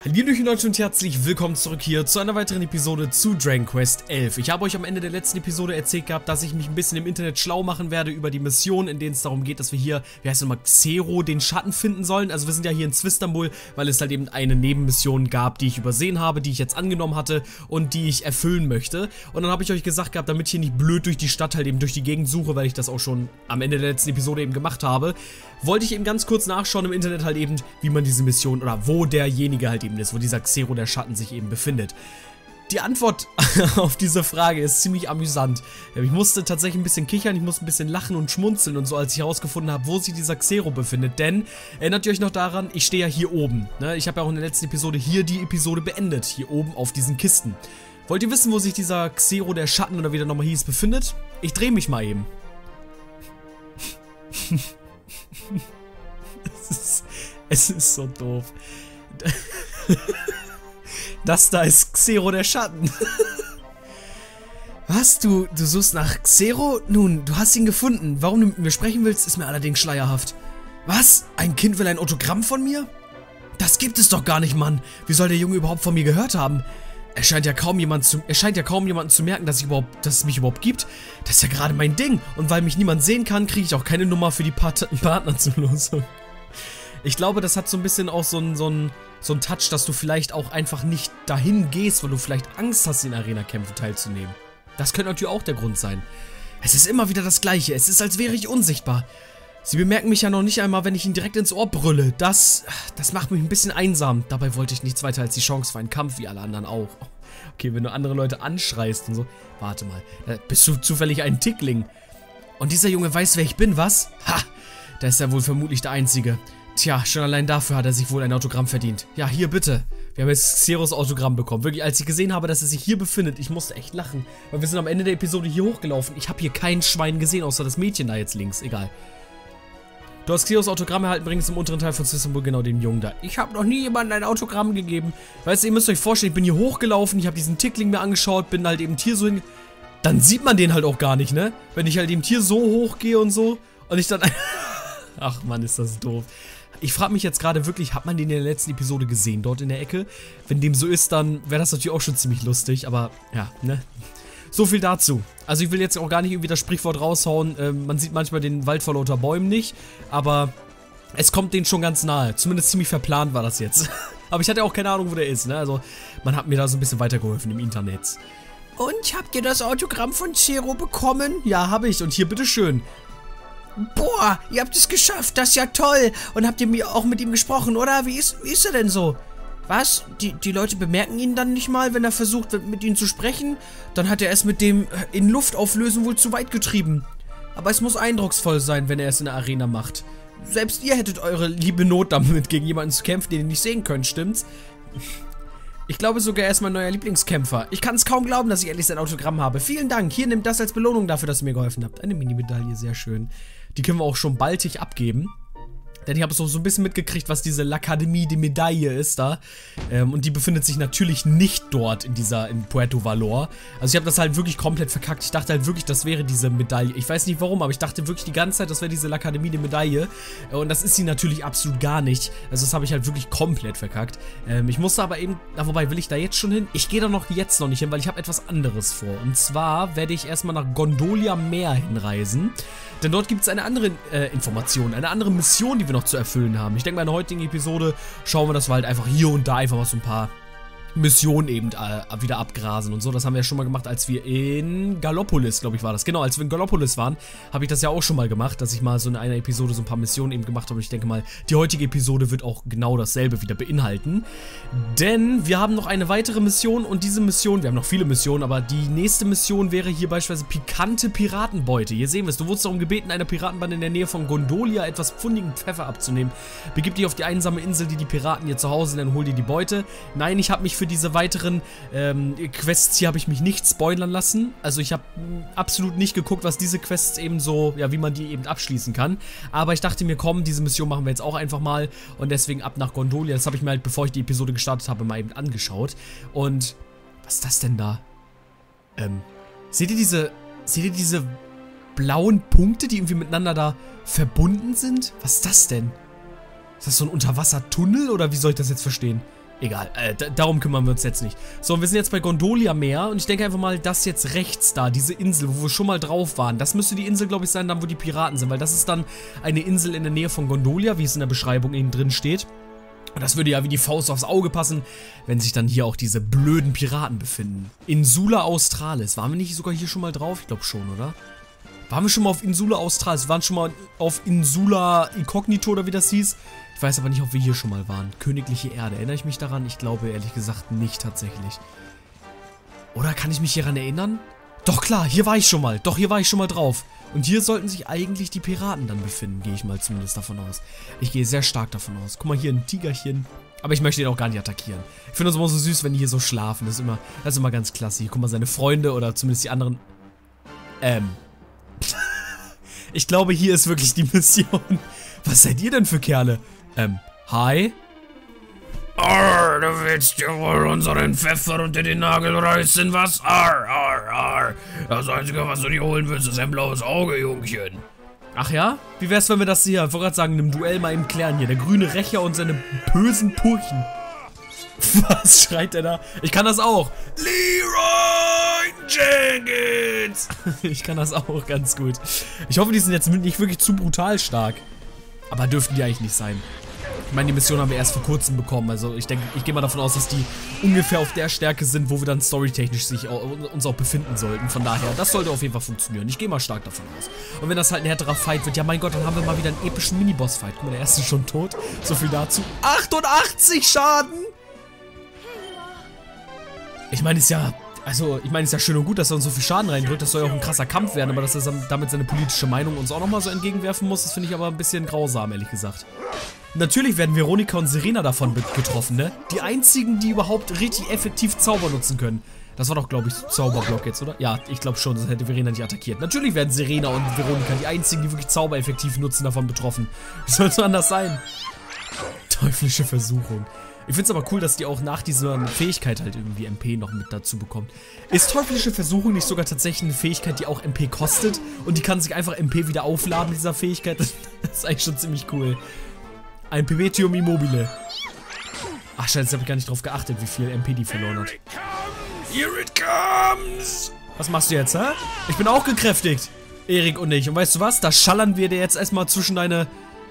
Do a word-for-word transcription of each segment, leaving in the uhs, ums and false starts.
Hallöchen Leute und herzlich willkommen zurück hier zu einer weiteren Episode zu Dragon Quest elf. Ich habe euch am Ende der letzten Episode erzählt gehabt, dass ich mich ein bisschen im Internet schlau machen werde über die Mission, in denen es darum geht, dass wir hier, wie heißt es nochmal, Xero, den Schatten finden sollen. Also wir sind ja hier in Zwistanbul, weil es halt eben eine Nebenmission gab, die ich übersehen habe, die ich jetzt angenommen hatte und die ich erfüllen möchte. Und dann habe ich euch gesagt gehabt, damit ich hier nicht blöd durch die Stadt halt eben durch die Gegend suche, weil ich das auch schon am Ende der letzten Episode eben gemacht habe, wollte ich eben ganz kurz nachschauen im Internet halt eben, wie man diese Mission oder wo derjenige halt eben ist, wo dieser Xero der Schatten sich eben befindet. Die Antwort auf diese Frage ist ziemlich amüsant. Ich musste tatsächlich ein bisschen kichern, ich musste ein bisschen lachen und schmunzeln und so, als ich herausgefunden habe, wo sich dieser Xero befindet. Denn, erinnert ihr euch noch daran, ich stehe ja hier oben. Ne? Ich habe ja auch in der letzten Episode hier die Episode beendet, hier oben auf diesen Kisten. Wollt ihr wissen, wo sich dieser Xero der Schatten oder wie der nochmal hieß befindet? Ich drehe mich mal eben. Es ist, es ist so doof. Das da ist Xero der Schatten. Was? Du, du suchst nach Xero? Nun, du hast ihn gefunden. Warum du mit mir sprechen willst, ist mir allerdings schleierhaft. Was? Ein Kind will ein Autogramm von mir? Das gibt es doch gar nicht, Mann. Wie soll der Junge überhaupt von mir gehört haben? Er scheint ja kaum jemand zu, er scheint ja kaum jemanden zu merken, dass ich überhaupt, dass es mich überhaupt gibt. Das ist ja gerade mein Ding. Und weil mich niemand sehen kann, kriege ich auch keine Nummer für die Part Partnerzulosung. Ich glaube, das hat so ein bisschen auch so ein, so ein, so ein Touch, dass du vielleicht auch einfach nicht dahin gehst, weil du vielleicht Angst hast, in Arena-Kämpfen teilzunehmen. Das könnte natürlich auch der Grund sein. Es ist immer wieder das Gleiche. Es ist, als wäre ich unsichtbar. Sie bemerken mich ja noch nicht einmal, wenn ich ihnen direkt ins Ohr brülle. Das, das macht mich ein bisschen einsam. Dabei wollte ich nichts weiter als die Chance für einen Kampf, wie alle anderen auch. Okay, wenn du andere Leute anschreist und so. Warte mal, bist du zufällig ein Tickling? Und dieser Junge weiß, wer ich bin, was? Ha, da ist er wohl vermutlich der Einzige. Tja, schon allein dafür hat er sich wohl ein Autogramm verdient. Ja, hier bitte. Wir haben jetzt Xeros Autogramm bekommen. Wirklich, als ich gesehen habe, dass er sich hier befindet, ich musste echt lachen. Weil wir sind am Ende der Episode hier hochgelaufen. Ich habe hier kein Schwein gesehen, außer das Mädchen da jetzt links. Egal. Du hast Xeros Autogramm erhalten, bringst im unteren Teil von Zwistanbul genau dem Jungen da. Ich habe noch nie jemandem ein Autogramm gegeben. Weißt du, ihr müsst euch vorstellen, ich bin hier hochgelaufen, ich habe diesen Tickling mir angeschaut, bin halt eben hier so hin. Dann sieht man den halt auch gar nicht, ne? Wenn ich halt eben hier so hochgehe und so. Und ich dann... Ach Mann, ist das doof. Ich frage mich jetzt gerade wirklich, hat man den in der letzten Episode gesehen, dort in der Ecke? Wenn dem so ist, dann wäre das natürlich auch schon ziemlich lustig, aber ja, ne? So viel dazu. Also ich will jetzt auch gar nicht irgendwie das Sprichwort raushauen, äh, man sieht manchmal den Wald vor lauter Bäumen nicht, aber es kommt denen schon ganz nahe. Zumindest ziemlich verplant war das jetzt. Aber ich hatte auch keine Ahnung, wo der ist, ne? Also man hat mir da so ein bisschen weitergeholfen im Internet. Und habt ihr das Autogramm von Xero bekommen? Ja, habe ich. Und hier, bitteschön. Boah, ihr habt es geschafft, das ist ja toll. Und habt ihr mir auch mit ihm gesprochen, oder? Wie ist, wie ist er denn so? Was? Die, die Leute bemerken ihn dann nicht mal, wenn er versucht, mit ihnen zu sprechen? Dann hat er es mit dem in Luft auflösen wohl zu weit getrieben. Aber es muss eindrucksvoll sein, wenn er es in der Arena macht. Selbst ihr hättet eure liebe Not damit, gegen jemanden zu kämpfen, den ihr nicht sehen könnt, stimmt's? Ich glaube sogar, er ist mein neuer Lieblingskämpfer. Ich kann es kaum glauben, dass ich endlich sein Autogramm habe. Vielen Dank. Hier, nimmt das als Belohnung dafür, dass ihr mir geholfen habt. Eine Mini-Medaille, sehr schön. Die können wir auch schon baldig abgeben. Denn ich habe so, so ein bisschen mitgekriegt, was diese L'Académie de Medaille ist da. Ähm, und die befindet sich natürlich nicht dort in dieser, in Puerto Valor. Also ich habe das halt wirklich komplett verkackt. Ich dachte halt wirklich, das wäre diese Medaille. Ich weiß nicht warum, aber ich dachte wirklich die ganze Zeit, das wäre diese L'Académie de Medaille. Äh, und das ist sie natürlich absolut gar nicht. Also das habe ich halt wirklich komplett verkackt. Ähm, ich musste aber eben, na wobei, will ich da jetzt schon hin? Ich gehe da noch jetzt noch nicht hin, weil ich habe etwas anderes vor. Und zwar werde ich erstmal nach Gondolia Meer hinreisen. Denn dort gibt es eine andere äh, Information, eine andere Mission, die wir noch zu erfüllen haben. Ich denke, in der heutigen Episode schauen wir, dass wir halt einfach hier und da einfach mal so ein paar Missionen eben äh, wieder abgrasen und so. Das haben wir ja schon mal gemacht, als wir in Gallopolis, glaube ich, war das. Genau, als wir in Gallopolis waren, habe ich das ja auch schon mal gemacht, dass ich mal so in einer Episode so ein paar Missionen eben gemacht habe. Und ich denke mal, die heutige Episode wird auch genau dasselbe wieder beinhalten. Denn wir haben noch eine weitere Mission und diese Mission, wir haben noch viele Missionen, aber die nächste Mission wäre hier beispielsweise pikante Piratenbeute. Hier sehen wir es. Du wurdest darum gebeten, einer Piratenbande in der Nähe von Gondolia etwas pfundigen Pfeffer abzunehmen. Begib dich auf die einsame Insel, die die Piraten hier zu Hause sind, dann hol dir die Beute. Nein, ich habe mich für diese weiteren ähm, Quests hier habe ich mich nicht spoilern lassen. Also ich habe absolut nicht geguckt, was diese Quests eben so, ja, wie man die eben abschließen kann. Aber ich dachte mir, komm, diese Mission machen wir jetzt auch einfach mal und deswegen ab nach Gondolia. Das habe ich mir halt, bevor ich die Episode gestartet habe, mal eben angeschaut. Und was ist das denn da? Ähm, seht ihr diese, seht ihr diese blauen Punkte, die irgendwie miteinander da verbunden sind? Was ist das denn? Ist das so ein Unterwassertunnel oder wie soll ich das jetzt verstehen? Egal, äh, darum kümmern wir uns jetzt nicht. So, wir sind jetzt bei Gondolia Meer und ich denke einfach mal, das jetzt rechts da, diese Insel, wo wir schon mal drauf waren, das müsste die Insel, glaube ich, sein, dann wo die Piraten sind, weil das ist dann eine Insel in der Nähe von Gondolia, wie es in der Beschreibung eben drin steht. Und das würde ja wie die Faust aufs Auge passen, wenn sich dann hier auch diese blöden Piraten befinden. Insula Australis, waren wir nicht sogar hier schon mal drauf? Ich glaube schon, oder? Waren wir schon mal auf Insula Australis? Wir waren schon mal auf Insula Incognito oder wie das hieß? Ich weiß aber nicht, ob wir hier schon mal waren. Königliche Erde. Erinnere ich mich daran? Ich glaube ehrlich gesagt nicht tatsächlich. Oder kann ich mich hieran erinnern? Doch klar, hier war ich schon mal. Doch, hier war ich schon mal drauf. Und hier sollten sich eigentlich die Piraten dann befinden, gehe ich mal zumindest davon aus. Ich gehe sehr stark davon aus. Guck mal, hier ein Tigerchen. Aber ich möchte ihn auch gar nicht attackieren. Ich finde es immer so süß, wenn die hier so schlafen. Das ist immer, das ist immer ganz klasse. Hier, guck mal, seine Freunde oder zumindest die anderen... Ähm... Ich glaube, hier ist wirklich die Mission. Was seid ihr denn für Kerle? Ähm, hi? Arr, du willst dir wohl unseren Pfeffer unter den Nagel reißen, was? Arr, arr, arr. Das Einzige, was du dir holen willst, ist ein blaues Auge, Jungchen. Ach ja? Wie wär's, wenn wir das hier, ich wollte gerade sagen, in einem Duell mal eben klären hier. Der grüne Rächer und seine bösen Purchen. Was schreit der da? Ich kann das auch. Leroy Jenkins! Ich kann das auch ganz gut. Ich hoffe, die sind jetzt nicht wirklich zu brutal stark. Aber dürften die eigentlich nicht sein. Ich meine, die Mission haben wir erst vor kurzem bekommen. Also ich denke, ich gehe mal davon aus, dass die ungefähr auf der Stärke sind, wo wir dann storytechnisch sich auch, uns auch befinden sollten. Von daher, das sollte auf jeden Fall funktionieren. Ich gehe mal stark davon aus. Und wenn das halt ein härterer Fight wird, ja mein Gott, dann haben wir mal wieder einen epischen Miniboss-Fight. Guck mal, der erste ist schon tot. So viel dazu. achtundachtzig Schaden! Ich meine, ist ja... Also, ich meine, ist ja schön und gut, dass er uns so viel Schaden reindrückt. Das soll ja auch ein krasser Kampf werden, aber dass er damit seine politische Meinung uns auch nochmal so entgegenwerfen muss, das finde ich aber ein bisschen grausam, ehrlich gesagt. Natürlich werden Veronika und Serena davon getroffen, ne? Die einzigen, die überhaupt richtig effektiv Zauber nutzen können. Das war doch, glaube ich, Zauberblock jetzt, oder? Ja, ich glaube schon, das hätte Verena nicht attackiert. Natürlich werden Serena und Veronika, die einzigen, die wirklich Zauber effektiv nutzen, davon betroffen. Wie soll es anders sein? Teuflische Versuchung. Ich finde es aber cool, dass die auch nach dieser Fähigkeit halt irgendwie M P noch mit dazu bekommt. Ist teuflische Versuchung nicht sogar tatsächlich eine Fähigkeit, die auch M P kostet? Und die kann sich einfach M P wieder aufladen, dieser Fähigkeit? Das ist eigentlich schon ziemlich cool. Ein Pimetium Immobile. Ach scheiße, jetzt habe ich gar nicht drauf geachtet, wie viel M P die verloren hat. Here it comes! Was machst du jetzt, hä? Ich bin auch gekräftigt. Erik und ich. Und weißt du was? Da schallern wir dir jetzt erstmal zwischen deine...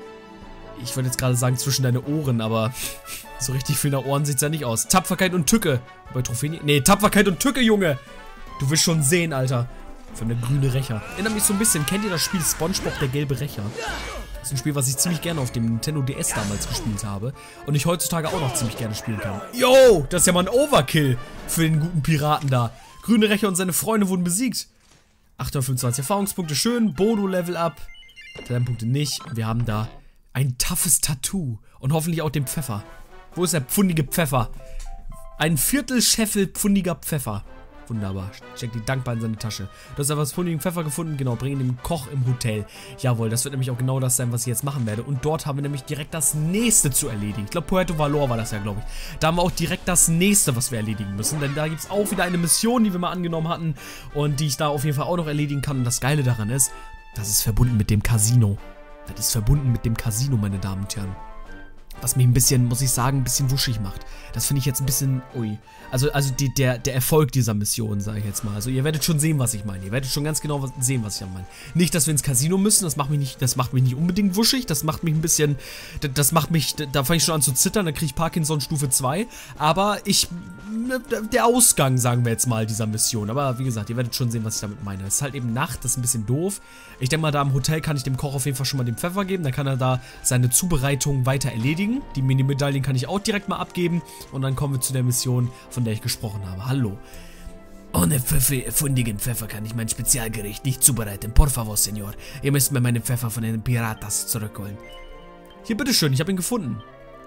Ich wollte jetzt gerade sagen zwischen deine Ohren, aber... So richtig viel nach Ohren sieht's ja nicht aus. Tapferkeit und Tücke. Bei Trophäen... Nee, Tapferkeit und Tücke, Junge. Du wirst schon sehen, Alter. Von der grüne Rächer. Erinnert mich so ein bisschen. Kennt ihr das Spiel SpongeBob, der gelbe Rächer? Das ist ein Spiel, was ich ziemlich gerne auf dem Nintendo D S damals gespielt habe. Und ich heutzutage auch noch ziemlich gerne spielen kann. Yo, das ist ja mal ein Overkill für den guten Piraten da. Grüne Rächer und seine Freunde wurden besiegt. achthundertfünfundzwanzig Erfahrungspunkte, schön. Bodo Level Up. Talentpunkte nicht. Wir haben da ein toughes Tattoo. Und hoffentlich auch den Pfeffer. Wo ist der pfundige Pfeffer? Ein Viertelscheffel pfundiger Pfeffer. Wunderbar. Steckt die dankbar in seine Tasche. Du hast etwas pfundigen Pfeffer gefunden. Genau, bring ihn dem Koch im Hotel. Jawohl, das wird nämlich auch genau das sein, was ich jetzt machen werde. Und dort haben wir nämlich direkt das nächste zu erledigen. Ich glaube, Puerto Valor war das ja, glaube ich. Da haben wir auch direkt das nächste, was wir erledigen müssen. Denn da gibt es auch wieder eine Mission, die wir mal angenommen hatten. Und die ich da auf jeden Fall auch noch erledigen kann. Und das Geile daran ist, das ist verbunden mit dem Casino. Das ist verbunden mit dem Casino, meine Damen und Herren. Was mich ein bisschen, muss ich sagen, ein bisschen wuschig macht. Das finde ich jetzt ein bisschen, ui. Also, also die, der, der Erfolg dieser Mission, sage ich jetzt mal. Also ihr werdet schon sehen, was ich meine. Ihr werdet schon ganz genau sehen, was ich meine. Nicht, dass wir ins Casino müssen, das macht mich nicht, das macht mich nicht unbedingt wuschig. Das macht mich ein bisschen, das macht mich, da fange ich schon an zu zittern, da kriege ich Parkinson Stufe zwei. Aber ich, der Ausgang, sagen wir jetzt mal, dieser Mission. Aber wie gesagt, ihr werdet schon sehen, was ich damit meine. Es ist halt eben Nacht, das ist ein bisschen doof. Ich denke mal, da im Hotel kann ich dem Koch auf jeden Fall schon mal den Pfeffer geben. Dann kann er da seine Zubereitung weiter erledigen. Die Mini-Medaillen kann ich auch direkt mal abgeben. Und dann kommen wir zu der Mission, von der ich gesprochen habe. Hallo. Ohne Pfeffer, fundigen Pfeffer kann ich mein Spezialgericht nicht zubereiten. Por favor, Senor. Ihr müsst mir meinen Pfeffer von den Piratas zurückholen. Hier, bitteschön, ich habe ihn gefunden.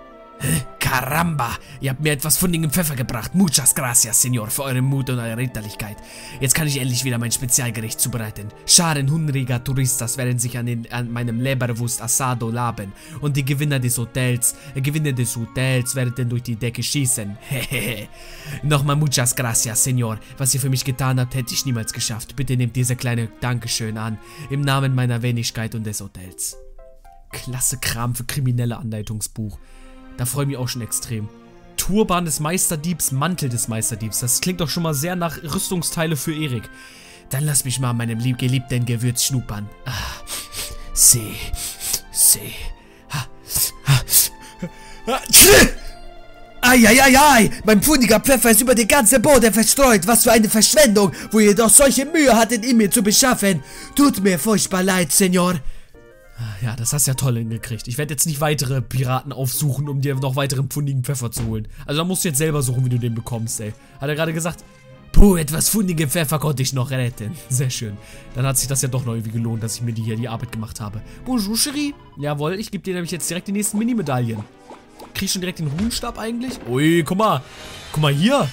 Caramba, ihr habt mir etwas fundigen Pfeffer gebracht. Muchas gracias, Senor, für euren Mut und eure Ritterlichkeit. Jetzt kann ich endlich wieder mein Spezialgericht zubereiten. Scharen hungriger Touristas werden sich an, den, an meinem Leberwurst Asado laben. Und die Gewinner des Hotels, äh, Gewinner des Hotels werden durch die Decke schießen. Hehehe. Nochmal muchas gracias, Senor. Was ihr für mich getan habt, hätte ich niemals geschafft. Bitte nehmt diese kleine Dankeschön an. Im Namen meiner Wenigkeit und des Hotels. Klasse Kram für kriminelle Anleitungsbuch. Da freue ich mich auch schon extrem. Turban des Meisterdiebs, Mantel des Meisterdiebs. Das klingt doch schon mal sehr nach Rüstungsteile für Erik. Dann lass mich mal an meinem lieb geliebten Gewürz schnuppern. Ah, seh, seh. Ha, ha, ha. Eieiei, mein pfundiger Pfeffer ist über den ganzen Boden verstreut. Was für eine Verschwendung, wo ihr doch solche Mühe hattet, ihn mir zu beschaffen. Tut mir furchtbar leid, Senor. Ja, das hast du ja toll hingekriegt. Ich werde jetzt nicht weitere Piraten aufsuchen, um dir noch weiteren pfundigen Pfeffer zu holen. Also da musst du jetzt selber suchen, wie du den bekommst, ey. Hat er gerade gesagt, puh, etwas fundigen Pfeffer konnte ich noch retten. Sehr schön. Dann hat sich das ja doch noch irgendwie gelohnt, dass ich mir die hier die Arbeit gemacht habe. Bonjour, Chérie. Jawohl, ich gebe dir nämlich jetzt direkt die nächsten Mini-Medaillen. Krieg ich schon direkt den Runenstab eigentlich? Ui, guck mal. Guck mal hier.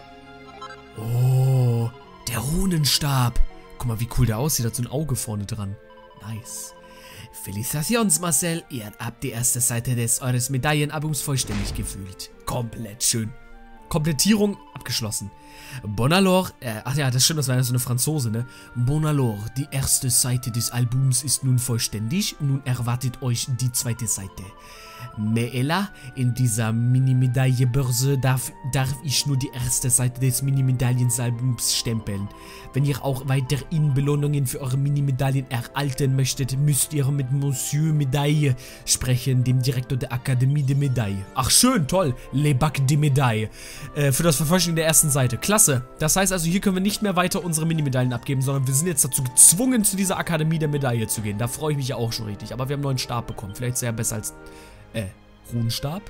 Oh, der Runenstab. Guck mal, wie cool der aussieht. Hat so ein Auge vorne dran. Nice. Felicitations, Marcel. Ihr habt die erste Seite des eures Medaillenalbums vollständig gefüllt. Komplett schön. Komplettierung abgeschlossen. Bon alors, äh, ach ja, das stimmt, das war ja so eine Franzose, ne? Bon alors, die erste Seite des Albums ist nun vollständig. Nun erwartet euch die zweite Seite. Meela, in dieser Mini-Medaille-Börse darf, darf ich nur die erste Seite des Mini-Medaillenalbums stempeln. Wenn ihr auch weiterhin Belohnungen für eure Mini-Medaillen erhalten möchtet, müsst ihr mit Monsieur Medaille sprechen, dem Direktor der Akademie de Medaille. Ach schön, toll, Le Bac de Medaille. Äh, für das Vervollständigen der ersten Seite. Klasse. Das heißt also, hier können wir nicht mehr weiter unsere Mini-Medaillen abgeben, sondern wir sind jetzt dazu gezwungen, zu dieser Akademie der Medaille zu gehen. Da freue ich mich ja auch schon richtig. Aber wir haben einen neuen Stab bekommen. Vielleicht sehr besser als... Äh, Runenstab?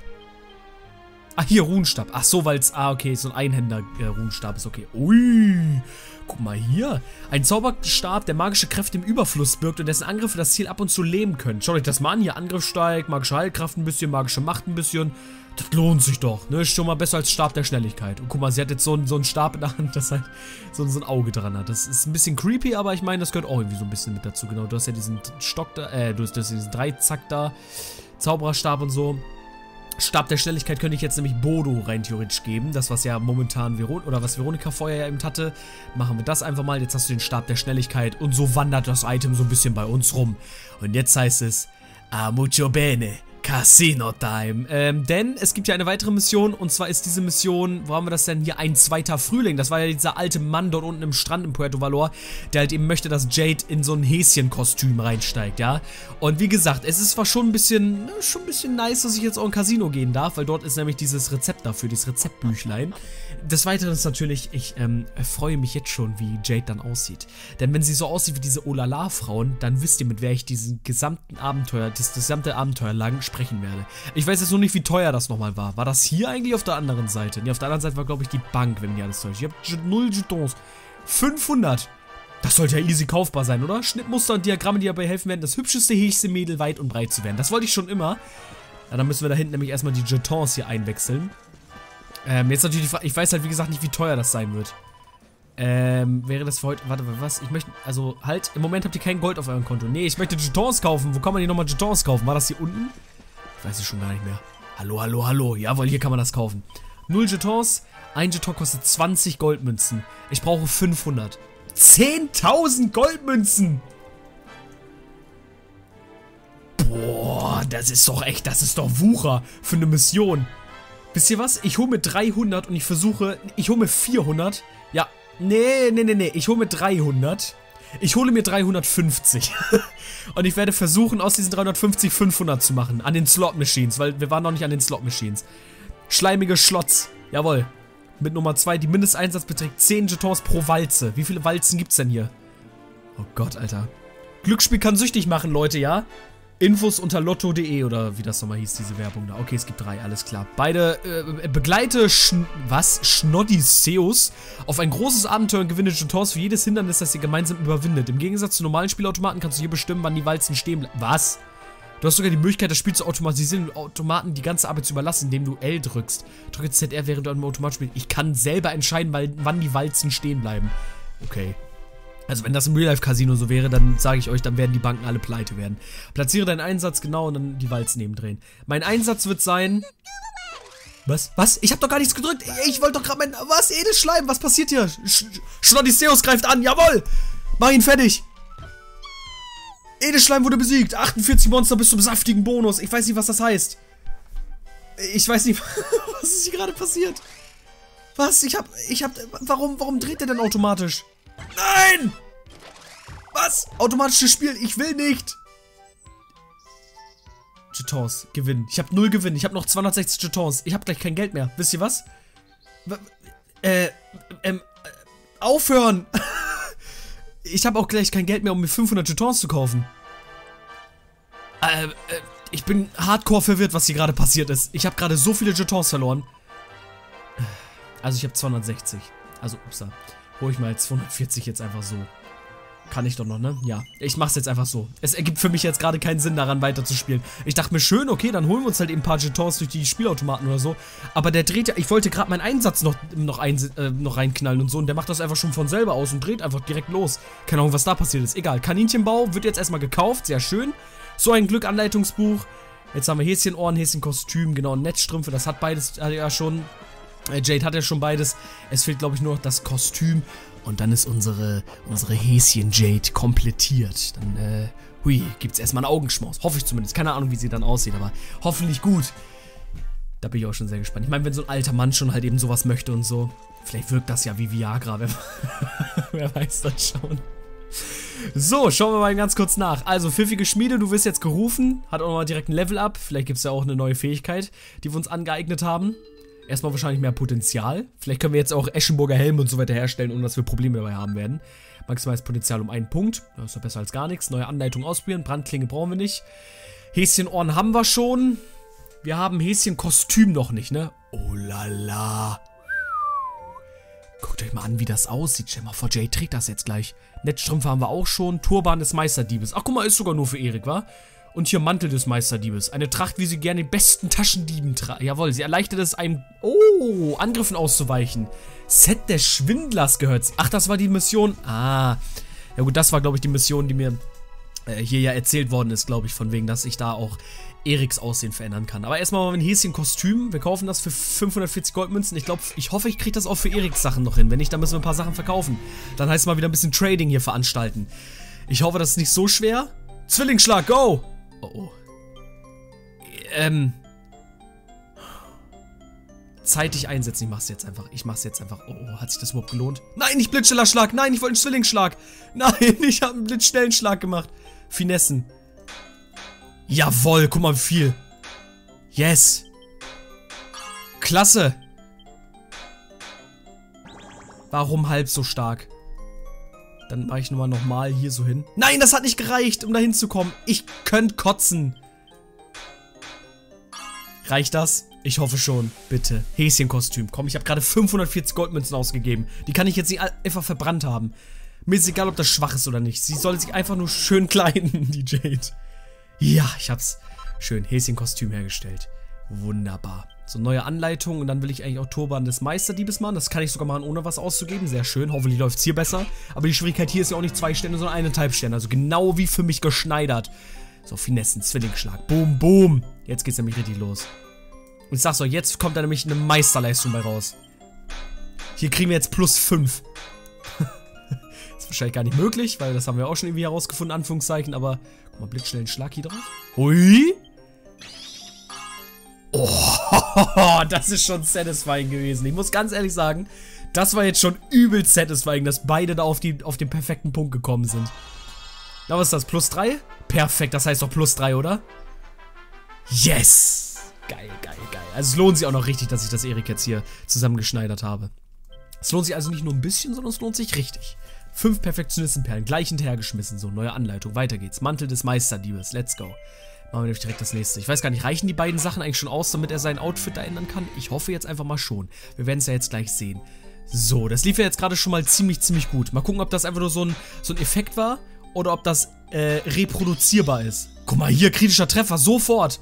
Ah, hier, Runenstab. Ach so, weil es... Ah, okay, so ein Einhänder-Runenstab ist okay. Ui, guck mal hier. Ein Zauberstab, der magische Kräfte im Überfluss birgt und dessen Angriffe das Ziel ab und zu lähmen können. Schaut euch das mal an. Hier Angriff steigt, magische Heilkraft ein bisschen, magische Macht ein bisschen. Das lohnt sich doch, ne? Ist schon mal besser als Stab der Schnelligkeit. Und guck mal, sie hat jetzt so einen, so einen Stab in der Hand, das halt so, so ein Auge dran hat. Das ist ein bisschen creepy, aber ich meine, das gehört auch irgendwie so ein bisschen mit dazu. Genau, du hast ja diesen Stock da, äh, du hast diesen Dreizack da. Zaubererstab und so. Stab der Schnelligkeit könnte ich jetzt nämlich Bodo rein theoretisch geben. Das, was ja momentan Veronika, oder was Veronika vorher ja eben hatte. Machen wir das einfach mal. Jetzt hast du den Stab der Schnelligkeit und so wandert das Item so ein bisschen bei uns rum. Und jetzt heißt es, ah, mucho bene. Casino Time. Ähm, denn es gibt ja eine weitere Mission und zwar ist diese Mission, wo haben wir das denn hier? Ein zweiter Frühling. Das war ja dieser alte Mann dort unten im Strand in Puerto Valor, der halt eben möchte, dass Jade in so ein Häschenkostüm reinsteigt, ja. Und wie gesagt, es ist zwar schon ein bisschen, schon ein bisschen nice, dass ich jetzt auch in ein Casino gehen darf, weil dort ist nämlich dieses Rezept dafür, dieses Rezeptbüchlein. Des Weiteren ist natürlich, ich ähm, freue mich jetzt schon, wie Jade dann aussieht. Denn wenn sie so aussieht wie diese Olala-Frauen, dann wisst ihr, mit wer ich diesen gesamten Abenteuer, das, das gesamte Abenteuer lang sprechen werde. Ich weiß jetzt nur nicht, wie teuer das nochmal war. War das hier eigentlich auf der anderen Seite? Ne, auf der anderen Seite war, glaube ich, die Bank, wenn mich alles täuscht. Ich habe null Jetons. fünfhundert. Das sollte ja easy kaufbar sein, oder? Schnittmuster und Diagramme, die dabei helfen werden, das hübscheste Häschenmädel weit und breit zu werden. Das wollte ich schon immer. Ja, dann müssen wir da hinten nämlich erstmal die Jetons hier einwechseln. Ähm, jetzt natürlich die Frage, ich weiß halt wie gesagt nicht, wie teuer das sein wird. Ähm, wäre das für heute, warte, was? Ich möchte, also halt, im Moment habt ihr kein Gold auf eurem Konto. Nee, ich möchte Jetons kaufen. Wo kann man hier nochmal Jetons kaufen? War das hier unten? Ich weiß es schon gar nicht mehr. Hallo, hallo, hallo. Jawohl, hier kann man das kaufen. null Jetons. Ein Jeton kostet zwanzig Goldmünzen. Ich brauche fünfhundert. zehntausend Goldmünzen! Boah, das ist doch echt, das ist doch Wucher für eine Mission. Wisst ihr was? Ich hole mir dreihundert und ich versuche, ich hole mir vierhundert. Ja, nee, nee, nee, nee, ich hole mir dreihundert. Ich hole mir dreihundertfünfzig. Und ich werde versuchen, aus diesen dreihundertfünfzig fünfhundert zu machen. An den Slot-Machines, weil wir waren noch nicht an den Slot-Machines. Schleimige Schlotz. Jawohl. Mit Nummer zwei, die Mindesteinsatz beträgt zehn Jetons pro Walze. Wie viele Walzen gibt's denn hier? Oh Gott, Alter. Glücksspiel kann süchtig machen, Leute, ja? Infos unter lotto punkt de oder wie das nochmal hieß, diese Werbung da. Okay, es gibt drei, alles klar. Beide, äh, begleite, Schn was? Schnoddiseus auf ein großes Abenteuer und gewinne Jetons für jedes Hindernis, das ihr gemeinsam überwindet. Im Gegensatz zu normalen Spielautomaten kannst du hier bestimmen, wann die Walzen stehen bleiben. Was? Du hast sogar die Möglichkeit, das Spiel zu automatisieren und Automaten die ganze Arbeit zu überlassen, indem du L drückst. Drücke Z R, während du an einem Automat spielst. Ich kann selber entscheiden, weil, wann die Walzen stehen bleiben. Okay. Also wenn das im Real-Life-Casino so wäre, dann sage ich euch, dann werden die Banken alle pleite werden. Platziere deinen Einsatz genau und dann die Walzen nebendrehen. Mein Einsatz wird sein... Was? Was? Ich habe doch gar nichts gedrückt. Ich wollte doch gerade mein... Was? Edelschleim? Was passiert hier? Sch Schnoddiseus greift an. Jawohl! Mach ihn fertig. Edelschleim wurde besiegt. achtundvierzig Monster bis zum saftigen Bonus. Ich weiß nicht, was das heißt. Ich weiß nicht, Was ist hier gerade passiert? Was? Ich hab... Ich hab... Warum... Warum dreht der denn automatisch? Nein! Was? Automatisches Spiel. Ich will nicht. Jetons. Gewinn. Ich hab null Gewinn. Ich hab noch zweihundertsechzig Jetons. Ich hab gleich kein Geld mehr. Wisst ihr was? W äh... Ähm... Aufhören! Ich habe auch gleich kein Geld mehr, um mir fünfhundert Jetons zu kaufen. Äh, äh, ich bin hardcore verwirrt, was hier gerade passiert ist. Ich habe gerade so viele Jetons verloren. Also ich habe zweihundertsechzig. Also, upsa. Hol ich mal zweihundertvierzig jetzt einfach so. Kann ich doch noch, ne? Ja, ich mach's jetzt einfach so. Es ergibt für mich jetzt gerade keinen Sinn, daran weiterzuspielen. Ich dachte mir, schön, okay, dann holen wir uns halt eben ein paar Jetons durch die Spielautomaten oder so. Aber der dreht ja, ich wollte gerade meinen Einsatz noch, noch, ein, äh, noch reinknallen und so. Und der macht das einfach schon von selber aus und dreht einfach direkt los. Keine Ahnung, was da passiert ist. Egal, Kaninchenbau wird jetzt erstmal gekauft, sehr schön. So ein Glück, Anleitungsbuch. Jetzt haben wir Häschenohren, Häschenkostüm, genau, Netzstrümpfe, das hat beides äh, ja schon. Äh, Jade hat ja schon beides. Es fehlt, glaube ich, nur noch das Kostüm. Und dann ist unsere, unsere Häschen-Jade komplettiert. Dann, äh, hui, gibt's erstmal einen Augenschmaus. Hoffe ich zumindest. Keine Ahnung, wie sie dann aussieht, aber hoffentlich gut. Da bin ich auch schon sehr gespannt. Ich meine, wenn so ein alter Mann schon halt eben sowas möchte und so, vielleicht wirkt das ja wie Viagra, wer, wer weiß das schon. So, schauen wir mal ganz kurz nach. Also, pfiffige Schmiede, du wirst jetzt gerufen. Hat auch nochmal direkt ein Level-Up. Vielleicht gibt es ja auch eine neue Fähigkeit, die wir uns angeeignet haben. Erstmal wahrscheinlich mehr Potenzial. Vielleicht können wir jetzt auch Eschenburger Helme und so weiter herstellen, ohne dass wir Probleme dabei haben werden. Maximales Potenzial um einen Punkt. Das ist doch besser als gar nichts. Neue Anleitung ausprobieren. Brandklinge brauchen wir nicht. Häschenohren haben wir schon. Wir haben Häschenkostüm noch nicht, ne? Oh la la. Guckt euch mal an, wie das aussieht. Stell mal vor, Jay trägt das jetzt gleich. Netzstrümpfe haben wir auch schon. Turban des Meisterdiebes. Ach, guck mal, ist sogar nur für Erik, wa? Und hier Mantel des Meisterdiebes. Eine Tracht, wie sie gerne den besten Taschendieben tragen. Jawohl, sie erleichtert es einem... Oh, Angriffen auszuweichen. Set des Schwindlers gehört sie. Ach, das war die Mission... Ah. Ja gut, das war, glaube ich, die Mission, die mir äh, hier ja erzählt worden ist, glaube ich. Von wegen, dass ich da auch Eriks Aussehen verändern kann. Aber erstmal mal ein Häschenkostüm. Wir kaufen das für fünfhundertvierzig Goldmünzen. Ich glaube, ich hoffe, ich kriege das auch für Eriks Sachen noch hin. Wenn nicht, dann müssen wir ein paar Sachen verkaufen. Dann heißt es mal wieder ein bisschen Trading hier veranstalten. Ich hoffe, das ist nicht so schwer. Zwillingsschlag, go! Oh, oh. Ähm. Zeitig einsetzen. Ich mach's jetzt einfach. Ich mach's jetzt einfach. Oh, oh, hat sich das überhaupt gelohnt? Nein, nicht Blitzschnellerschlag. Nein, ich wollte einen Zwillingsschlag. Nein, ich habe einen Blitzschnellenschlag gemacht. Finessen. Jawohl, guck mal wie viel. Yes. Klasse. Warum halb so stark? Dann mache ich nochmal nochmal hier so hin. Nein, das hat nicht gereicht, um da hinzukommen. Ich könnte kotzen. Reicht das? Ich hoffe schon. Bitte. Häschenkostüm. Komm, ich habe gerade fünfhundertvierzig Goldmünzen ausgegeben. Die kann ich jetzt nicht einfach verbrannt haben. Mir ist egal, ob das schwach ist oder nicht. Sie soll sich einfach nur schön kleiden, die Jade. Ja, ich hab's. Schön. Häschenkostüm hergestellt. Wunderbar. So, neue Anleitung und dann will ich eigentlich auch Turban des Meisterdiebes machen. Das kann ich sogar machen, ohne was auszugeben. Sehr schön. Hoffentlich läuft es hier besser. Aber die Schwierigkeit hier ist ja auch nicht zwei Sterne, sondern eineinhalb Sterne. Also genau wie für mich geschneidert. So, Finessen, Zwillingsschlag. Boom, boom. Jetzt geht's nämlich richtig los. Und ich sag's euch, jetzt kommt da nämlich eine Meisterleistung bei raus. Hier kriegen wir jetzt plus fünf. Ist wahrscheinlich gar nicht möglich, weil das haben wir auch schon irgendwie herausgefunden, Anführungszeichen. Aber, guck mal, blitzschnell einen Schlag hier drauf. Hui. Oh, das ist schon satisfying gewesen. Ich muss ganz ehrlich sagen, das war jetzt schon übel satisfying, dass beide da auf, die, auf den perfekten Punkt gekommen sind. Na, was ist das? Plus drei? Perfekt, das heißt doch plus drei, oder? Yes! Geil, geil, geil. Also es lohnt sich auch noch richtig, dass ich das Erik jetzt hier zusammengeschneidert habe. Es lohnt sich also nicht nur ein bisschen, sondern es lohnt sich richtig. Fünf Perfektionistenperlen, gleich hinterhergeschmissen. So, neue Anleitung, weiter geht's. Mantel des Meisterdiebes, let's go. Machen wir nämlich direkt das nächste. Ich weiß gar nicht, reichen die beiden Sachen eigentlich schon aus, damit er sein Outfit da ändern kann? Ich hoffe jetzt einfach mal schon. Wir werden es ja jetzt gleich sehen. So, das lief ja jetzt gerade schon mal ziemlich, ziemlich gut. Mal gucken, ob das einfach nur so ein, so ein Effekt war oder ob das äh, reproduzierbar ist. Guck mal hier, kritischer Treffer, sofort.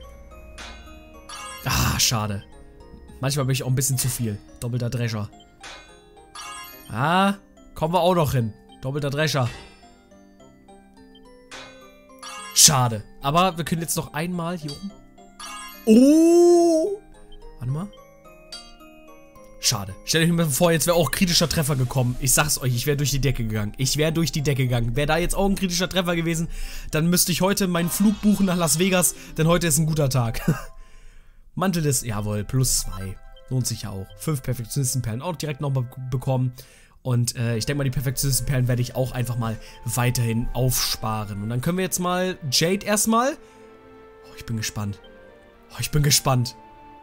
Ah, schade. Manchmal bin ich auch ein bisschen zu viel. Doppelter Drescher. Ah, kommen wir auch noch hin. Doppelter Drescher. Schade. Aber wir können jetzt noch einmal hier oben. Oh! Warte mal. Schade. Stellt euch mal vor, jetzt wäre auch kritischer Treffer gekommen. Ich sag's euch, ich wäre durch die Decke gegangen. Ich wäre durch die Decke gegangen. Wäre da jetzt auch ein kritischer Treffer gewesen, dann müsste ich heute meinen Flug buchen nach Las Vegas, denn heute ist ein guter Tag. Mantel des, jawohl, plus zwei. Lohnt sich ja auch. Fünf Perfektionistenperlen auch direkt nochmal bekommen. Und äh, ich denke mal, die Perfektionistenperlen werde ich auch einfach mal weiterhin aufsparen. Und dann können wir jetzt mal Jade erstmal. Oh, ich bin gespannt. Oh, ich bin gespannt.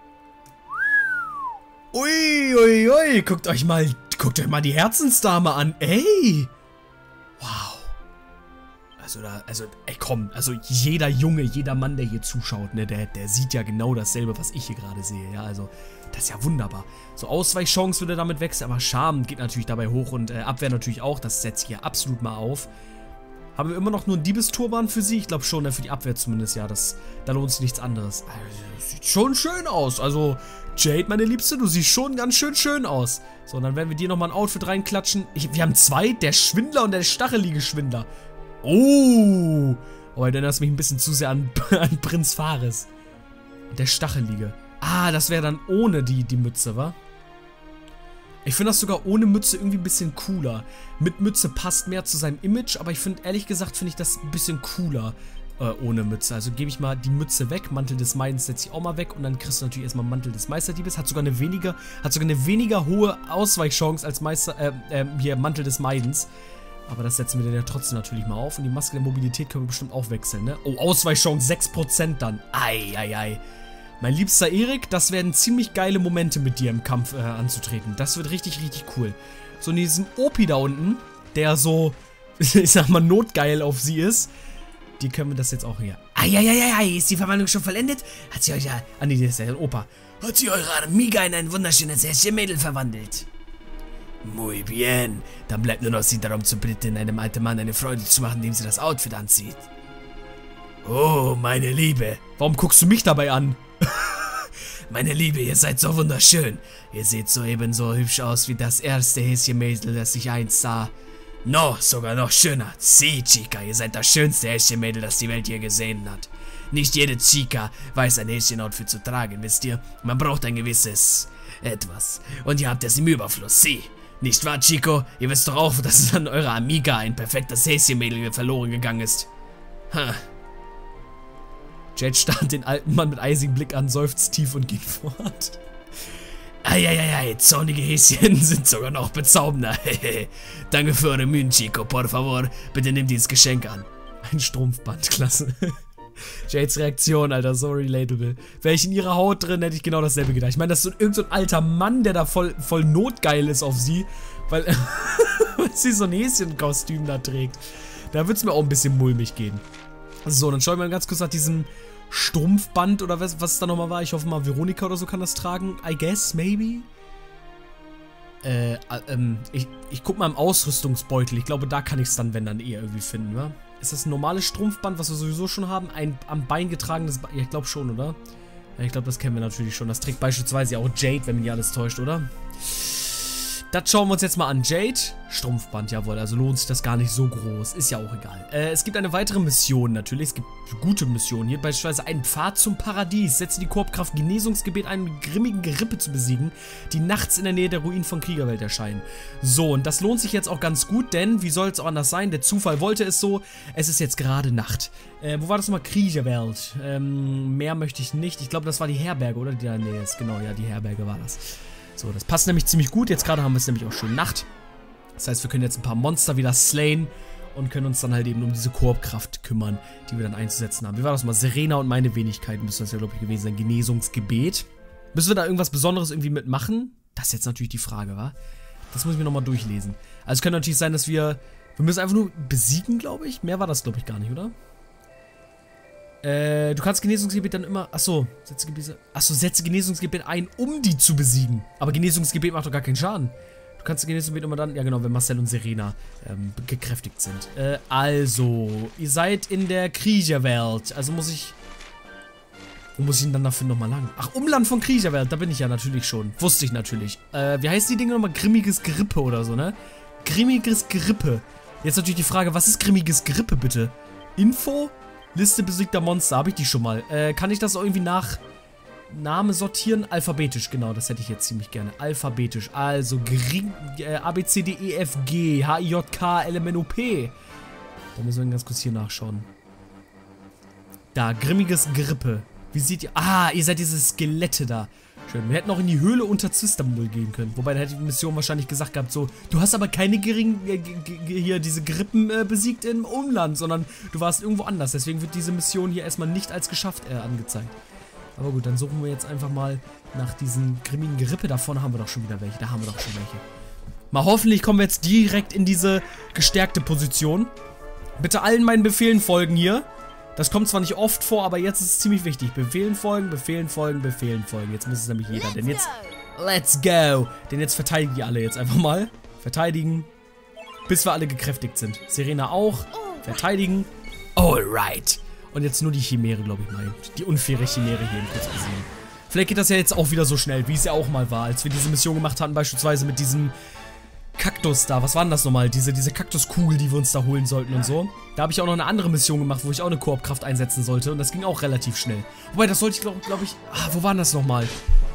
Ui, ui, ui. Guckt euch mal, guckt euch mal die Herzensdame an. Ey. Wow. Also da, also, ey komm, also jeder Junge, jeder Mann, der hier zuschaut, ne, der, der sieht ja genau dasselbe, was ich hier gerade sehe, ja, also, das ist ja wunderbar. So, Ausweichchance würde damit wechseln, aber Charme geht natürlich dabei hoch und äh, Abwehr natürlich auch, das setze ich hier absolut mal auf. Haben wir immer noch nur einen Diebesturban für sie? Ich glaube schon, ne, für die Abwehr zumindest, ja, das, da lohnt sich nichts anderes. Also, sieht schon schön aus, also, Jade, meine Liebste, du siehst schon ganz schön schön aus. So, und dann werden wir dir nochmal ein Outfit reinklatschen. Ich, wir haben zwei, der Schwindler und der stachelige Schwindler. Oh, oh, du erinnerst mich ein bisschen zu sehr an, an Prinz Fares. Der Stachelige. Ah, das wäre dann ohne die, die Mütze, wa? Ich finde das sogar ohne Mütze irgendwie ein bisschen cooler. Mit Mütze passt mehr zu seinem Image, aber ich finde, ehrlich gesagt, finde ich das ein bisschen cooler äh, ohne Mütze. Also gebe ich mal die Mütze weg, Mantel des Meidens setze ich auch mal weg und dann kriegst du natürlich erstmal Mantel des Meisterdiebes. Hat sogar eine weniger, hat sogar eine weniger hohe Ausweichchance als Meister, äh, äh, hier Mantel des Meidens. Aber das setzen wir dann ja trotzdem natürlich mal auf. Und die Maske der Mobilität können wir bestimmt auch wechseln, ne? Oh, Ausweichchance sechs Prozent dann. Ei, ei, ei. Mein liebster Erik, das werden ziemlich geile Momente mit dir im Kampf äh, anzutreten. Das wird richtig, richtig cool. So, in diesem Opi da unten, der so, ich sag mal, notgeil auf sie ist, die können wir das jetzt auch hier. Ei, ei, ei, ei, ist die Verwandlung schon vollendet? Hat sie euch ja, ah nee, das ist ja ein Opa. Hat sie eure Amiga in ein wunderschönes Häschen-Mädel verwandelt? Muy bien. Dann bleibt nur noch sie darum zu bitten, einem alten Mann eine Freude zu machen, indem sie das Outfit anzieht. Oh, meine Liebe. Warum guckst du mich dabei an? Meine Liebe, ihr seid so wunderschön. Ihr seht so ebenso hübsch aus wie das erste Häschenmädel, das ich einst sah. No, sogar noch schöner. Sie, Chica, ihr seid das schönste Häschenmädel, das die Welt je gesehen hat. Nicht jede Chica weiß ein Häschenoutfit zu tragen, wisst ihr? Man braucht ein gewisses etwas. Und ihr habt es im Überfluss, sie. Nicht wahr, Chico? Ihr wisst doch auch, dass an eurer Amiga ein perfektes Häschenmädel verloren gegangen ist. Ha. Jade starrt den alten Mann mit eisigem Blick an, seufzt tief und geht fort. Eieiei, zornige Häschen sind sogar noch bezaubernder. Danke für eure Mühen, Chico. Por favor, bitte nimm dieses Geschenk an. Ein Strumpfband, klasse. Jades Reaktion, Alter, so relatable. Wäre ich in ihrer Haut drin, hätte ich genau dasselbe gedacht. Ich meine, das ist so irgend so ein alter Mann, der da voll, voll notgeil ist auf sie, weil, weil sie so ein Häschenkostüm da trägt. Da würde es mir auch ein bisschen mulmig gehen. So, dann schauen wir mal ganz kurz nach diesem Strumpfband oder was, was es da nochmal war. Ich hoffe mal, Veronika oder so kann das tragen. I guess, maybe. Äh, ähm, ich, ich guck mal im Ausrüstungsbeutel. Ich glaube, da kann ich es dann, wenn dann, eher irgendwie finden, wa? Ist das ein normales Strumpfband, was wir sowieso schon haben? Ein am Bein getragenes Band? Ja, ich glaube schon, oder? Ja, ich glaube, das kennen wir natürlich schon. Das trägt beispielsweise ja auch Jade, wenn mich alles täuscht, oder? Das schauen wir uns jetzt mal an. Jade, Strumpfband, jawohl, also lohnt sich das gar nicht so groß. Ist ja auch egal. Äh, es gibt eine weitere Mission natürlich. Es gibt gute Missionen. Hier beispielsweise einen Pfad zum Paradies. Setze die Koopkraft Genesungsgebet ein, um die grimmigen Gerippe zu besiegen, die nachts in der Nähe der Ruinen von Kriegerwelt erscheinen. So, und das lohnt sich jetzt auch ganz gut, denn, wie soll es auch anders sein? Der Zufall wollte es so. Es ist jetzt gerade Nacht. Äh, wo war das nochmal? Kriegerwelt. Ähm, mehr möchte ich nicht. Ich glaube, das war die Herberge, oder? Die da in der Nähe ist. Genau, ja, die Herberge war das. So, das passt nämlich ziemlich gut. Jetzt gerade haben wir es nämlich auch schön Nacht. Das heißt, wir können jetzt ein paar Monster wieder slayen und können uns dann halt eben um diese Koopkraft kümmern, die wir dann einzusetzen haben. Wie war das mal? Serena und meine Wenigkeit müsste das ja, glaube ich, gewesen sein. Genesungsgebet. Müssen wir da irgendwas Besonderes irgendwie mitmachen? Das ist jetzt natürlich die Frage, wa? Das muss ich mir nochmal durchlesen. Also es könnte natürlich sein, dass wir... Wir müssen einfach nur besiegen, glaube ich. Mehr war das, glaube ich, gar nicht, oder? Äh, du kannst Genesungsgebet dann immer... Achso, setze Gebet, achso, setze Genesungsgebet ein, um die zu besiegen. Aber Genesungsgebet macht doch gar keinen Schaden. Du kannst Genesungsgebet immer dann... Ja genau, wenn Marcel und Serena ähm, gekräftigt sind. Äh, also, ihr seid in der Kriegerwelt. Also muss ich... Wo muss ich denn dann dafür nochmal lang? Ach, Umland von Kriegerwelt, da bin ich ja natürlich schon. Wusste ich natürlich. Äh, wie heißt die Dinge nochmal? Grimmiges Gerippe oder so, ne? Grimmiges Gerippe. Jetzt natürlich die Frage, was ist Grimmiges Gerippe, bitte? Info? Liste besiegter Monster, habe ich die schon mal. Äh, kann ich das auch irgendwie nach Name sortieren? Alphabetisch, genau, das hätte ich jetzt ziemlich gerne. Alphabetisch, also Gring, äh, A, B, C, D, E, F, G, H, I, J, K, L, M, N, O, P. Da müssen wir ganz kurz hier nachschauen. Da, Grimmiges Gerippe. Wie seht ihr? Ah, ihr seid diese Skelette da. Schön. Wir hätten auch in die Höhle unter Zistambul gehen können. Wobei, da hätte die Mission wahrscheinlich gesagt gehabt, so, du hast aber keine geringen, äh, hier, diese Grippen äh, besiegt im Umland, sondern du warst irgendwo anders. Deswegen wird diese Mission hier erstmal nicht als geschafft äh, angezeigt. Aber gut, dann suchen wir jetzt einfach mal nach diesen grimmigen Gerippe. Da vorne haben wir doch schon wieder welche. Da haben wir doch schon welche. Mal hoffentlich kommen wir jetzt direkt in diese gestärkte Position. Bitte allen meinen Befehlen folgen hier. Das kommt zwar nicht oft vor, aber jetzt ist es ziemlich wichtig. Befehlen folgen, Befehlen folgen, Befehlen folgen. Jetzt muss es nämlich jeder. Denn jetzt... Let's go! Denn jetzt verteidigen die alle jetzt einfach mal. Verteidigen. Bis wir alle gekräftigt sind. Serena auch. Verteidigen. Alright. Und jetzt nur die Chimäre, glaube ich mal. Die unfaire Chimäre hier in kurz besiegen. Vielleicht geht das ja jetzt auch wieder so schnell, wie es ja auch mal war, als wir diese Mission gemacht hatten, beispielsweise mit diesem Kaktus da. Was war denn das nochmal? Diese, diese Kaktuskugel, die wir uns da holen sollten und so. Da habe ich auch noch eine andere Mission gemacht, wo ich auch eine Koop-Kraft einsetzen sollte. Und das ging auch relativ schnell. Wobei, das sollte ich, glaube glaub ich... Ah, wo war das nochmal?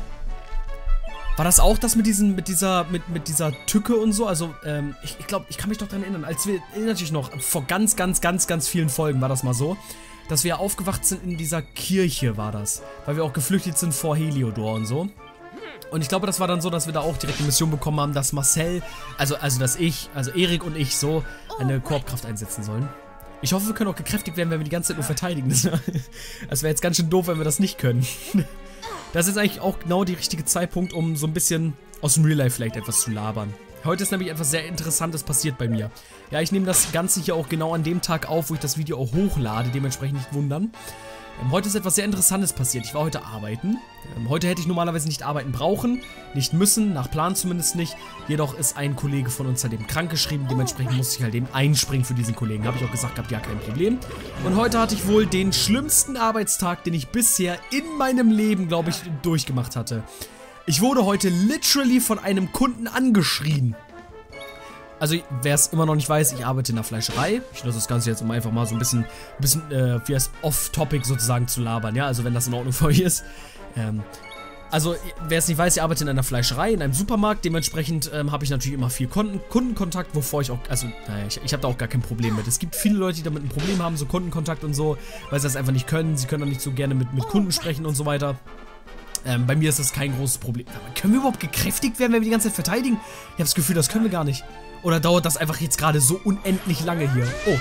War das auch das mit diesen, mit dieser, mit, mit dieser Tücke und so? Also, ähm, ich, ich glaube, ich kann mich doch daran erinnern. Als wir, erinnert euch noch, vor ganz, ganz, ganz, ganz vielen Folgen war das mal so, dass wir aufgewacht sind in dieser Kirche, war das. Weil wir auch geflüchtet sind vor Heliodor und so. Und ich glaube, das war dann so, dass wir da auch direkt eine Mission bekommen haben, dass Marcel, also, also dass ich, also Erik und ich so eine Koop-Kraft einsetzen sollen. Ich hoffe, wir können auch gekräftigt werden, wenn wir die ganze Zeit nur verteidigen. Das wäre jetzt ganz schön doof, wenn wir das nicht können. Das ist eigentlich auch genau der richtige Zeitpunkt, um so ein bisschen aus dem Real Life vielleicht etwas zu labern. Heute ist nämlich etwas sehr Interessantes passiert bei mir. Ja, ich nehme das Ganze hier auch genau an dem Tag auf, wo ich das Video auch hochlade, dementsprechend nicht wundern. Ähm, heute ist etwas sehr Interessantes passiert. Ich war heute arbeiten. Ähm, heute hätte ich normalerweise nicht arbeiten brauchen, nicht müssen, nach Plan zumindest nicht. Jedoch ist ein Kollege von uns halt eben krank geschrieben, dementsprechend musste ich halt eben einspringen für diesen Kollegen. Habe ich auch gesagt, habt ja kein Problem. Und heute hatte ich wohl den schlimmsten Arbeitstag, den ich bisher in meinem Leben, glaube ich, durchgemacht hatte. Ich wurde heute literally von einem Kunden angeschrien. Also, wer es immer noch nicht weiß, ich arbeite in der Fleischerei. Ich nutze das Ganze jetzt, um einfach mal so ein bisschen, ein bisschen äh, wie heißt off-topic sozusagen zu labern, ja? Also, wenn das in Ordnung für euch ist. Ähm, also, wer es nicht weiß, ich arbeite in einer Fleischerei, in einem Supermarkt. Dementsprechend ähm, habe ich natürlich immer viel Kunden Kundenkontakt, wovor ich auch, also, naja, ich, ich habe da auch gar kein Problem mit. Es gibt viele Leute, die damit ein Problem haben, so Kundenkontakt und so, weil sie das einfach nicht können. Sie können auch nicht so gerne mit, mit Kunden sprechen und so weiter. Ähm, bei mir ist das kein großes Problem. Aber können wir überhaupt gekräftigt werden, wenn wir die ganze Zeit verteidigen? Ich habe das Gefühl, das können wir gar nicht. Oder dauert das einfach jetzt gerade so unendlich lange hier? Oh.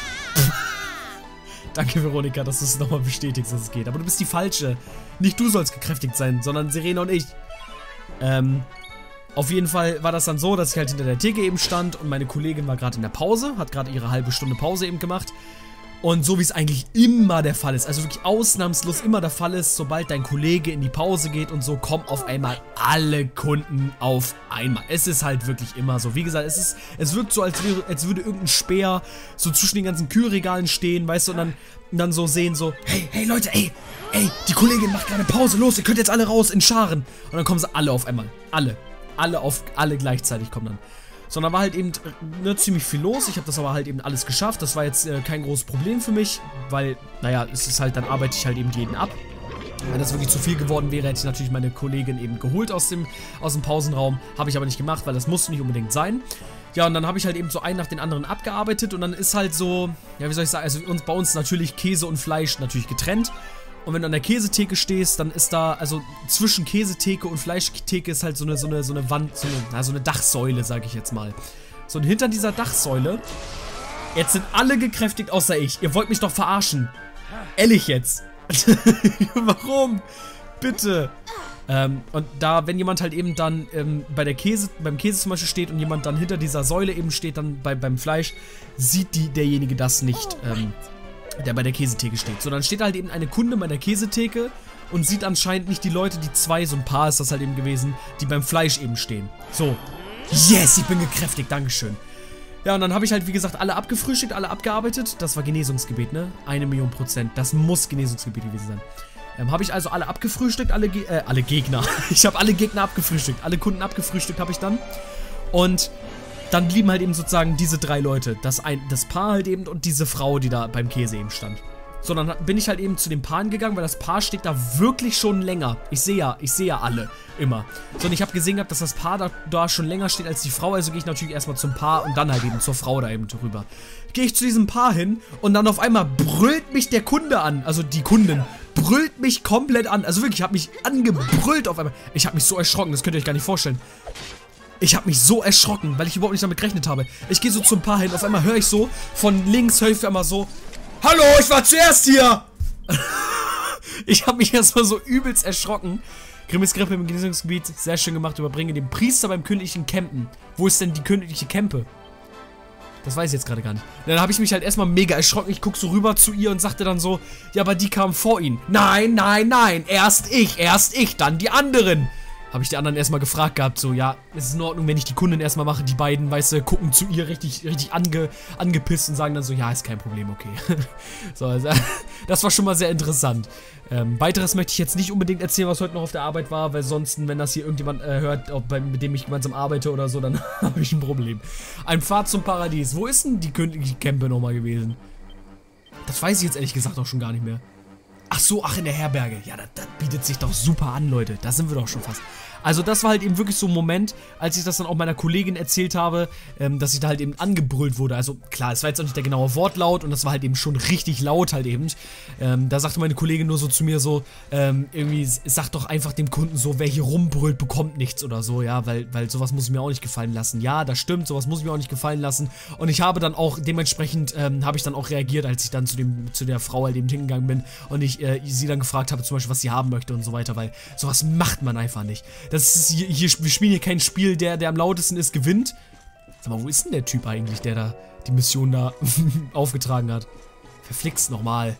Danke, Veronika, dass du es nochmal bestätigst, dass es geht. Aber du bist die Falsche. Nicht du sollst gekräftigt sein, sondern Serena und ich. Ähm, auf jeden Fall war das dann so, dass ich halt hinter der Theke eben stand und meine Kollegin war gerade in der Pause, hat gerade ihre halbe Stunde Pause eben gemacht. Und so wie es eigentlich immer der Fall ist, also wirklich ausnahmslos immer der Fall ist, sobald dein Kollege in die Pause geht und so, kommen auf einmal alle Kunden auf einmal. Es ist halt wirklich immer so. Wie gesagt, es ist, es wirkt so, als, wäre, als würde irgendein Speer so zwischen den ganzen Kühlregalen stehen, weißt du, und dann, und dann so sehen so, hey, hey Leute, ey, ey, die Kollegin macht gerade Pause, los, ihr könnt jetzt alle raus in Scharen. Und dann kommen sie alle auf einmal. Alle. Alle auf, alle gleichzeitig kommen dann. Sondern war halt eben ne, ziemlich viel los. Ich habe das aber halt eben alles geschafft. Das war jetzt äh, kein großes Problem für mich, weil, naja, es ist halt, dann arbeite ich halt eben jeden ab. Wenn das wirklich zu viel geworden wäre, hätte ich natürlich meine Kollegin eben geholt aus dem, aus dem Pausenraum. Habe ich aber nicht gemacht, weil das musste nicht unbedingt sein. Ja, und dann habe ich halt eben so einen nach den anderen abgearbeitet und dann ist halt so, ja, wie soll ich sagen, also uns, bei uns natürlich Käse und Fleisch natürlich getrennt. Und wenn du an der Käsetheke stehst, dann ist da, also zwischen Käsetheke und Fleischtheke ist halt so eine, so eine, so eine Wand, so eine, na, so eine Dachsäule, sage ich jetzt mal. So, und hinter dieser Dachsäule, jetzt sind alle gekräftigt, außer ich. Ihr wollt mich doch verarschen. Ehrlich jetzt. Warum? Bitte. Ähm, und da, wenn jemand halt eben dann ähm, bei der Käse, beim Käse zum Beispiel steht und jemand dann hinter dieser Säule eben steht, dann bei, beim Fleisch, sieht die, derjenige das nicht, ähm, der bei der Käsetheke steht. So, dann steht halt eben eine Kunde bei der Käsetheke und sieht anscheinend nicht die Leute, die zwei, so ein Paar ist das halt eben gewesen, die beim Fleisch eben stehen. So. Yes, ich bin gekräftigt, dankeschön. Ja, und dann habe ich halt, wie gesagt, alle abgefrühstückt, alle abgearbeitet. Das war Genesungsgebiet, ne? Eine Million Prozent. Das muss Genesungsgebiet gewesen sein. Ähm, habe ich also alle abgefrühstückt, alle, Ge äh, alle Gegner. Ich habe alle Gegner abgefrühstückt, alle Kunden abgefrühstückt habe ich dann. Und dann blieben halt eben sozusagen diese drei Leute. Das, ein, das Paar halt eben und diese Frau, die da beim Käse eben stand. So, dann bin ich halt eben zu den Paaren gegangen, weil das Paar steht da wirklich schon länger. Ich sehe ja, ich sehe ja alle, immer. So, und ich habe gesehen gehabt, dass das Paar da, da schon länger steht als die Frau, also gehe ich natürlich erstmal zum Paar und dann halt eben zur Frau da eben drüber. Gehe ich zu diesem Paar hin und dann auf einmal brüllt mich der Kunde an, also die Kundin, brüllt mich komplett an. Also wirklich, ich habe mich angebrüllt auf einmal. Ich habe mich so erschrocken, das könnt ihr euch gar nicht vorstellen. Ich habe mich so erschrocken, weil ich überhaupt nicht damit gerechnet habe. Ich gehe so zum Paar hin, auf einmal höre ich so, von links höre ich einmal so, hallo, ich war zuerst hier! Ich habe mich erstmal so übelst erschrocken. Grimmis Grippe im Genesungsgebiet, sehr schön gemacht, überbringe den Priester beim königlichen Campen. Wo ist denn die königliche Campe? Das weiß ich jetzt gerade gar nicht. Dann habe ich mich halt erstmal mega erschrocken. Ich gucke so rüber zu ihr und sagte dann so, ja, aber die kamen vor ihnen. Nein, nein, nein, erst ich, erst ich, dann die anderen. Habe ich die anderen erstmal gefragt gehabt, so, ja, es ist in Ordnung, wenn ich die Kundin erstmal mache, die beiden, weißt du, gucken zu ihr richtig, richtig ange, angepisst und sagen dann so, ja, ist kein Problem, okay. So, also, das war schon mal sehr interessant. Ähm, weiteres möchte ich jetzt nicht unbedingt erzählen, was heute noch auf der Arbeit war, weil sonst, wenn das hier irgendjemand äh, hört, ob bei, mit dem ich gemeinsam arbeite oder so, dann habe ich ein Problem. Ein Pfad zum Paradies. Wo ist denn die königliche Campe nochmal gewesen? Das weiß ich jetzt ehrlich gesagt auch schon gar nicht mehr. Ach so, ach, in der Herberge. Ja, das, das bietet sich doch super an, Leute. Da sind wir doch schon fast. Also das war halt eben wirklich so ein Moment, als ich das dann auch meiner Kollegin erzählt habe, ähm, dass ich da halt eben angebrüllt wurde. Also klar, es war jetzt auch nicht der genaue Wortlaut und das war halt eben schon richtig laut halt eben. Ähm, da sagte meine Kollegin nur so zu mir so, ähm, irgendwie, sag doch einfach dem Kunden so, wer hier rumbrüllt, bekommt nichts oder so, ja, weil, weil sowas muss ich mir auch nicht gefallen lassen. Ja, das stimmt, sowas muss ich mir auch nicht gefallen lassen. Und ich habe dann auch, dementsprechend, ähm, habe ich dann auch reagiert, als ich dann zu dem, zu der Frau halt eben hingegangen bin und ich äh, sie dann gefragt habe, zum Beispiel, was sie haben möchte und so weiter, weil sowas macht man einfach nicht. Das ist hier, hier, wir spielen hier kein Spiel, der, der am lautesten ist, gewinnt. Sag mal, wo ist denn der Typ eigentlich, der da die Mission da aufgetragen hat? Verflixt nochmal.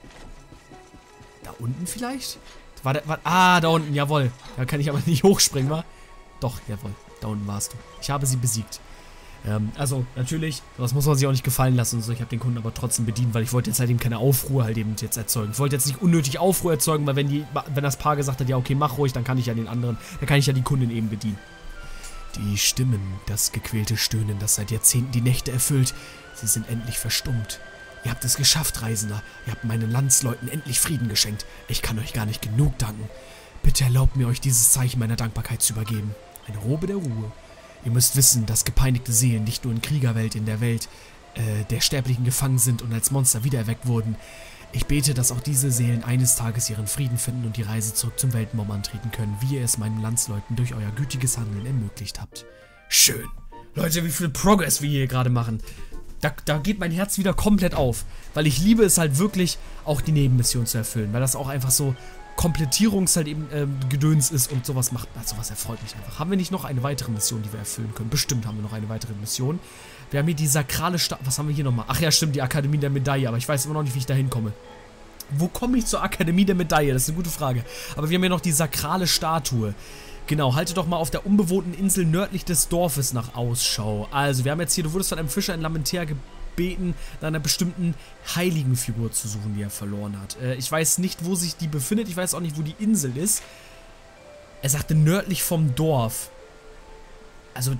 Da unten vielleicht? War der, war, ah, da unten, jawohl. Da kann ich aber nicht hochspringen, wa? Doch, jawohl. Da unten warst du. Ich habe sie besiegt. Ähm, also, natürlich, das muss man sich auch nicht gefallen lassen und so. Ich habe den Kunden aber trotzdem bedient, weil ich wollte jetzt halt eben keine Aufruhr halt eben jetzt erzeugen. Ich wollte jetzt nicht unnötig Aufruhr erzeugen, weil wenn die, wenn das Paar gesagt hat, ja okay, mach ruhig, dann kann ich ja den anderen, dann kann ich ja die Kundin eben bedienen. Die Stimmen, das gequälte Stöhnen, das seit Jahrzehnten die Nächte erfüllt, sie sind endlich verstummt. Ihr habt es geschafft, Reisender. Ihr habt meinen Landsleuten endlich Frieden geschenkt. Ich kann euch gar nicht genug danken. Bitte erlaubt mir, euch dieses Zeichen meiner Dankbarkeit zu übergeben. Eine Robe der Ruhe. Ihr müsst wissen, dass gepeinigte Seelen nicht nur in Kriegerwelt in der Welt äh, der Sterblichen gefangen sind und als Monster wiedererweckt wurden. Ich bete, dass auch diese Seelen eines Tages ihren Frieden finden und die Reise zurück zum Weltenbaum antreten können, wie ihr es meinen Landsleuten durch euer gütiges Handeln ermöglicht habt. Schön. Leute, wie viel Progress wir hier gerade machen. Da, da geht mein Herz wieder komplett auf, weil ich liebe es halt wirklich, auch die Nebenmission zu erfüllen, weil das auch einfach so Komplettierungs halt eben ähm, Gedöns ist und sowas macht, also sowas erfreut mich einfach. Haben wir nicht noch eine weitere Mission, die wir erfüllen können? Bestimmt haben wir noch eine weitere Mission. Wir haben hier die sakrale Stadt, was haben wir hier nochmal? Ach ja, stimmt, die Akademie der Medaille, aber ich weiß immer noch nicht, wie ich da hinkomme. Wo komme ich zur Akademie der Medaille? Das ist eine gute Frage. Aber wir haben hier noch die sakrale Statue. Genau, halte doch mal auf der unbewohnten Insel nördlich des Dorfes nach Ausschau. Also, wir haben jetzt hier, du wurdest von einem Fischer in Lamentea gebeten, nach einer bestimmten Heiligenfigur zu suchen, die er verloren hat. Äh, ich weiß nicht, wo sich die befindet. Ich weiß auch nicht, wo die Insel ist. Er sagte nördlich vom Dorf. Also,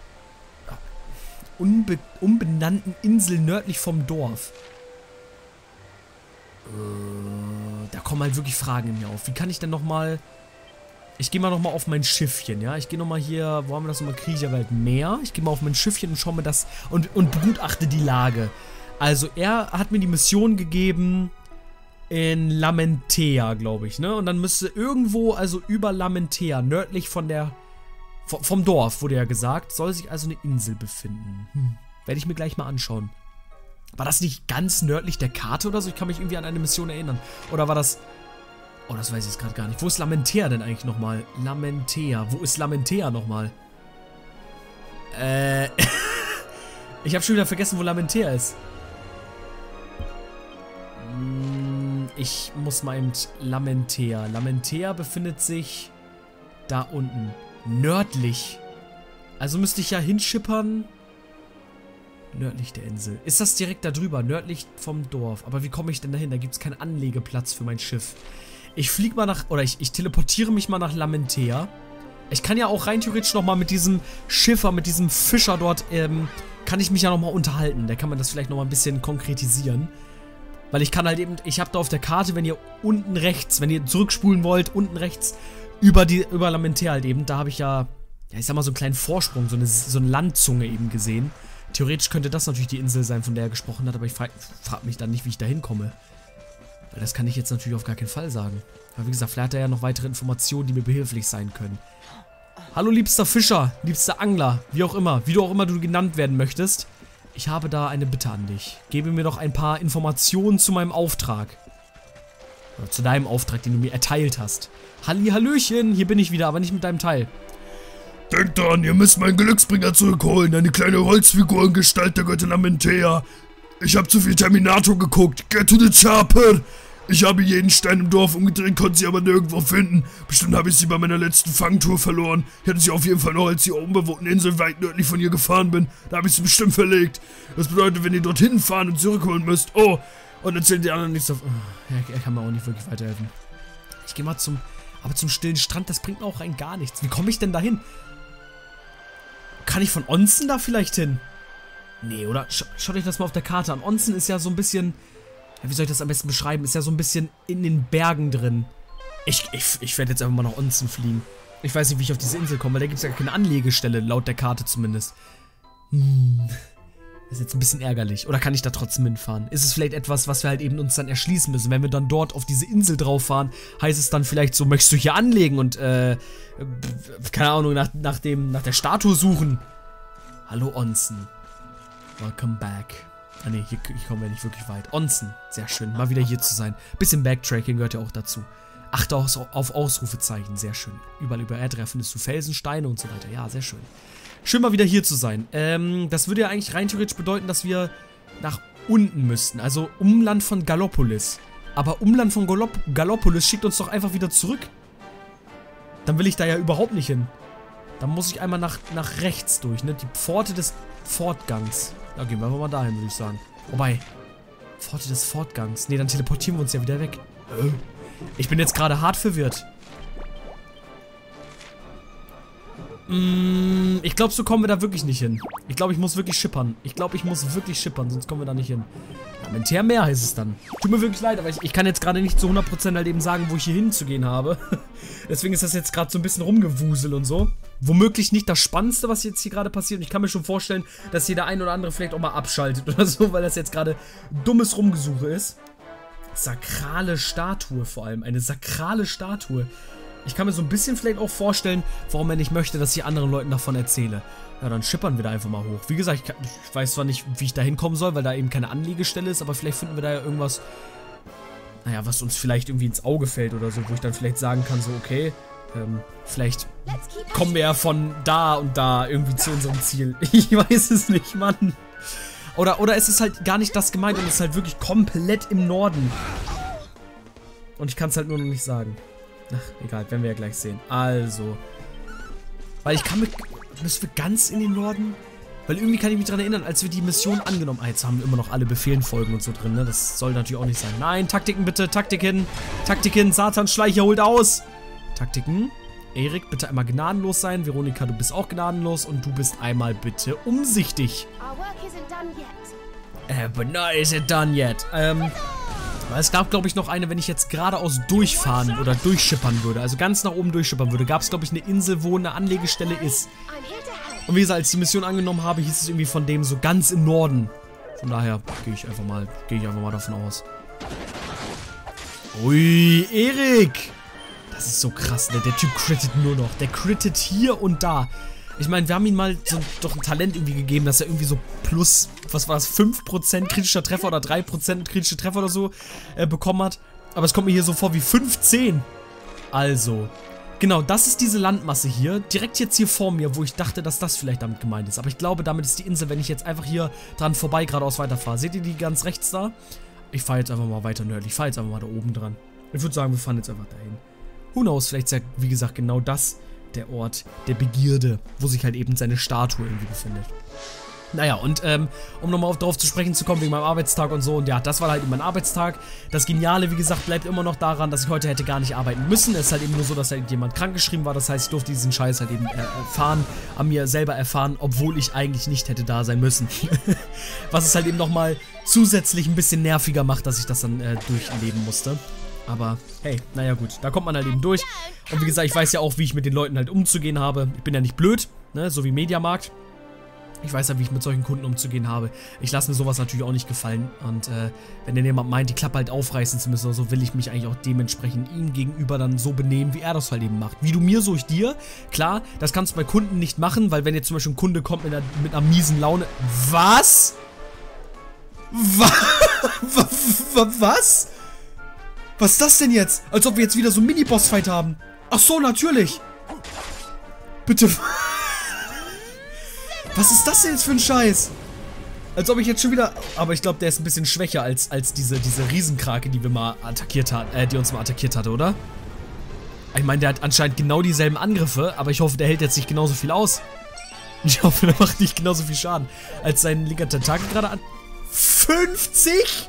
unbe unbenannten Insel nördlich vom Dorf. Äh, da kommen halt wirklich Fragen in mir auf. Wie kann ich denn nochmal... Ich gehe mal nochmal auf mein Schiffchen, ja. Ich gehe nochmal hier, wo haben wir das nochmal? Kriegerwelt Meer. Ich gehe mal auf mein Schiffchen und schaue mir das und, und begutachte die Lage. Also, er hat mir die Mission gegeben in Lamentea, glaube ich, ne? Und dann müsste irgendwo, also über Lamentea, nördlich von der, vom, vom Dorf, wurde ja gesagt, soll sich also eine Insel befinden. Hm. Werde ich mir gleich mal anschauen. War das nicht ganz nördlich der Karte oder so? Ich kann mich irgendwie an eine Mission erinnern. Oder war das... Oh, das weiß ich jetzt gerade gar nicht. Wo ist Lamentea denn eigentlich nochmal? Lamentea. Wo ist Lamentea nochmal? Äh... ich habe schon wieder vergessen, wo Lamentea ist. Ich muss mal eben... Lamentea. Lamentea befindet sich da unten. Nördlich. Also müsste ich ja hinschippern... Nördlich der Insel. Ist das direkt da drüber? Nördlich vom Dorf. Aber wie komme ich denn dahin? Da gibt es keinen Anlegeplatz für mein Schiff. Ich fliege mal nach... Oder ich, ich teleportiere mich mal nach Lamentea. Ich kann ja auch rein theoretisch nochmal mit diesem Schiffer, mit diesem Fischer dort, ähm, kann ich mich ja nochmal unterhalten. Da kann man das vielleicht nochmal ein bisschen konkretisieren. Weil ich kann halt eben... Ich habe da auf der Karte, wenn ihr unten rechts, wenn ihr zurückspulen wollt, unten rechts, über die über Lamentea halt eben, da habe ich ja... Ja, ich sag mal so einen kleinen Vorsprung, so eine, so eine Landzunge eben gesehen. Theoretisch könnte das natürlich die Insel sein, von der er gesprochen hat, aber ich frage frag mich dann nicht, wie ich da hinkomme. Weil das kann ich jetzt natürlich auf gar keinen Fall sagen. Aber wie gesagt, vielleicht hat er ja noch weitere Informationen, die mir behilflich sein können. Hallo liebster Fischer, liebster Angler, wie auch immer, wie du auch immer du genannt werden möchtest. Ich habe da eine Bitte an dich. Gebe mir doch ein paar Informationen zu meinem Auftrag. Oder zu deinem Auftrag, den du mir erteilt hast. Halli, Hallöchen, hier bin ich wieder, aber nicht mit deinem Teil. Denkt dran, ihr müsst meinen Glücksbringer zurückholen. Eine kleine Holzfigur in Gestalt der Göttin Amenthea. Ich habe zu viel Terminator geguckt. Get to the chopper. Ich habe jeden Stein im Dorf umgedreht, konnte sie aber nirgendwo finden. Bestimmt habe ich sie bei meiner letzten Fangtour verloren. Ich hatte sie auf jeden Fall noch, als die unbewohnten Insel weit nördlich von hier gefahren bin. Da habe ich sie bestimmt verlegt. Das bedeutet, wenn ihr dorthin fahren und zurückholen müsst. Oh, und erzählt die anderen nichts auf... Oh, er, er kann mir auch nicht wirklich weiterhelfen. Ich gehe mal zum... Aber zum stillen Strand, das bringt mir auch rein gar nichts. Wie komme ich denn da hin? Kann ich von Onsen da vielleicht hin? Nee, oder? Sch schaut euch das mal auf der Karte an. Onsen ist ja so ein bisschen... Ja, wie soll ich das am besten beschreiben? Ist ja so ein bisschen in den Bergen drin. Ich, ich, ich werde jetzt einfach mal nach Onsen fliegen. Ich weiß nicht, wie ich auf diese Insel komme, weil da gibt es ja keine Anlegestelle, laut der Karte zumindest. Hm... Das ist jetzt ein bisschen ärgerlich. Oder kann ich da trotzdem hinfahren? Ist es vielleicht etwas, was wir halt eben uns dann erschließen müssen? Wenn wir dann dort auf diese Insel drauf fahren, heißt es dann vielleicht so, möchtest du hier anlegen und, äh, keine Ahnung, nach, nach, dem, nach der Statue suchen? Hallo Onsen. Welcome back. Ah ne, hier, hier kommen wir nicht wirklich weit. Onsen, sehr schön, mal wieder hier zu sein. Bisschen Backtracking gehört ja auch dazu. Achte auch auf Ausrufezeichen, sehr schön. Überall über Erdreffen findest du Felsen, Steine und so weiter. Ja, sehr schön. Schön mal wieder hier zu sein. Ähm, das würde ja eigentlich rein theoretisch bedeuten, dass wir nach unten müssten. Also Umland von Gallopolis. Aber Umland von Gallop Gallopolis schickt uns doch einfach wieder zurück. Dann will ich da ja überhaupt nicht hin. Dann muss ich einmal nach, nach rechts durch, ne? Die Pforte des Fortgangs. Da gehen wir einfach mal dahin, würde ich sagen. Wobei, Pforte des Fortgangs. Ne, dann teleportieren wir uns ja wieder weg. Ich bin jetzt gerade hart verwirrt. Mm, ich glaube, so kommen wir da wirklich nicht hin. Ich glaube, ich muss wirklich schippern. Ich glaube, ich muss wirklich schippern, sonst kommen wir da nicht hin. Amenthea Meer heißt es dann. Tut mir wirklich leid, aber ich, ich kann jetzt gerade nicht zu hundert Prozent halt eben sagen, wo ich hier hinzugehen habe. Deswegen ist das jetzt gerade so ein bisschen rumgewusel und so. Womöglich nicht das Spannendste, was jetzt hier gerade passiert. Und ich kann mir schon vorstellen, dass hier der ein oder andere vielleicht auch mal abschaltet oder so, weil das jetzt gerade dummes Rumgesuche ist. Sakrale Statue vor allem. Eine sakrale Statue. Ich kann mir so ein bisschen vielleicht auch vorstellen, warum er nicht möchte, dass ich anderen Leuten davon erzähle. Ja, dann schippern wir da einfach mal hoch. Wie gesagt, ich, kann, ich weiß zwar nicht, wie ich da hinkommen soll, weil da eben keine Anlegestelle ist, aber vielleicht finden wir da ja irgendwas, naja, was uns vielleicht irgendwie ins Auge fällt oder so, wo ich dann vielleicht sagen kann, so, okay, ähm, vielleicht kommen wir ja von da und da irgendwie zu unserem Ziel. Ich weiß es nicht, Mann. Oder, oder es ist halt gar nicht das gemeint und es ist halt wirklich komplett im Norden. Und ich kann es halt nur noch nicht sagen. Ach, egal, werden wir ja gleich sehen. Also. Weil ich kann mit... Müssen wir ganz in den Norden? Weil irgendwie kann ich mich daran erinnern, als wir die Mission angenommen... Ah, jetzt haben wir immer noch alle Befehlenfolgen und so drin, ne? Das soll natürlich auch nicht sein. Nein, Taktiken bitte, Taktiken. Taktiken, Satansschleicher holt aus. Taktiken. Erik, bitte einmal gnadenlos sein. Veronika, du bist auch gnadenlos. Und du bist einmal bitte umsichtig. Äh, but not is it done yet. Ähm... Weil es gab, glaube ich, noch eine, wenn ich jetzt geradeaus durchfahren oder durchschippern würde, also ganz nach oben durchschippern würde, gab es, glaube ich, eine Insel, wo eine Anlegestelle ist. Und wie gesagt, als ich die Mission angenommen habe, hieß es irgendwie von dem so ganz im Norden. Von daher gehe ich einfach mal, gehe ich einfach mal davon aus. Ui, Erik! Das ist so krass, ne? Der Typ crittet nur noch. Der crittet hier und da. Ich meine, wir haben ihm mal so doch ein Talent irgendwie gegeben, dass er irgendwie so plus, was war das, fünf Prozent kritischer Treffer oder drei Prozent kritische Treffer oder so äh, bekommen hat. Aber es kommt mir hier so vor wie fünfzehn. Also, genau, das ist diese Landmasse hier. Direkt jetzt hier vor mir, wo ich dachte, dass das vielleicht damit gemeint ist. Aber ich glaube, damit ist die Insel, wenn ich jetzt einfach hier dran vorbei geradeaus weiterfahre. Seht ihr die ganz rechts da? Ich fahre jetzt einfach mal weiter nördlich. Ich fahre jetzt einfach mal da oben dran. Ich würde sagen, wir fahren jetzt einfach dahin. Who knows, vielleicht ist ja, wie gesagt, genau das der Ort der Begierde, wo sich halt eben seine Statue irgendwie befindet. Naja, und ähm, um nochmal darauf zu sprechen zu kommen, wegen meinem Arbeitstag und so, und ja, das war halt eben mein Arbeitstag. Das Geniale, wie gesagt, bleibt immer noch daran, dass ich heute hätte gar nicht arbeiten müssen. Es ist halt eben nur so, dass halt jemand krankgeschrieben war, das heißt, ich durfte diesen Scheiß halt eben erfahren, an mir selber erfahren, obwohl ich eigentlich nicht hätte da sein müssen. Was es halt eben nochmal zusätzlich ein bisschen nerviger macht, dass ich das dann äh, durchleben musste. Aber hey, naja gut, da kommt man halt eben durch. Und wie gesagt, ich weiß ja auch, wie ich mit den Leuten halt umzugehen habe. Ich bin ja nicht blöd, ne, so wie Mediamarkt. Ich weiß ja, wie ich mit solchen Kunden umzugehen habe. Ich lasse mir sowas natürlich auch nicht gefallen. Und äh, wenn denn jemand meint, die Klappe halt aufreißen zu müssen oder so, will ich mich eigentlich auch dementsprechend ihm gegenüber dann so benehmen, wie er das halt eben macht. Wie du mir, so ich dir. Klar, das kannst du bei Kunden nicht machen, weil wenn jetzt zum Beispiel ein Kunde kommt mit einer, mit einer miesen Laune... Was? Was? Was ist das denn jetzt? Als ob wir jetzt wieder so einen Mini-Boss-Fight haben. Ach so, natürlich. Bitte... Was ist das denn jetzt für ein Scheiß? Als ob ich jetzt schon wieder... Aber ich glaube, der ist ein bisschen schwächer als, als diese, diese Riesenkrake, die wir mal attackiert hatten, äh, die uns mal attackiert hatte, oder? Ich meine, der hat anscheinend genau dieselben Angriffe, aber ich hoffe, der hält jetzt nicht genauso viel aus. Ich hoffe, der macht nicht genauso viel Schaden, als sein linker Tentakel gerade an... fünfzig?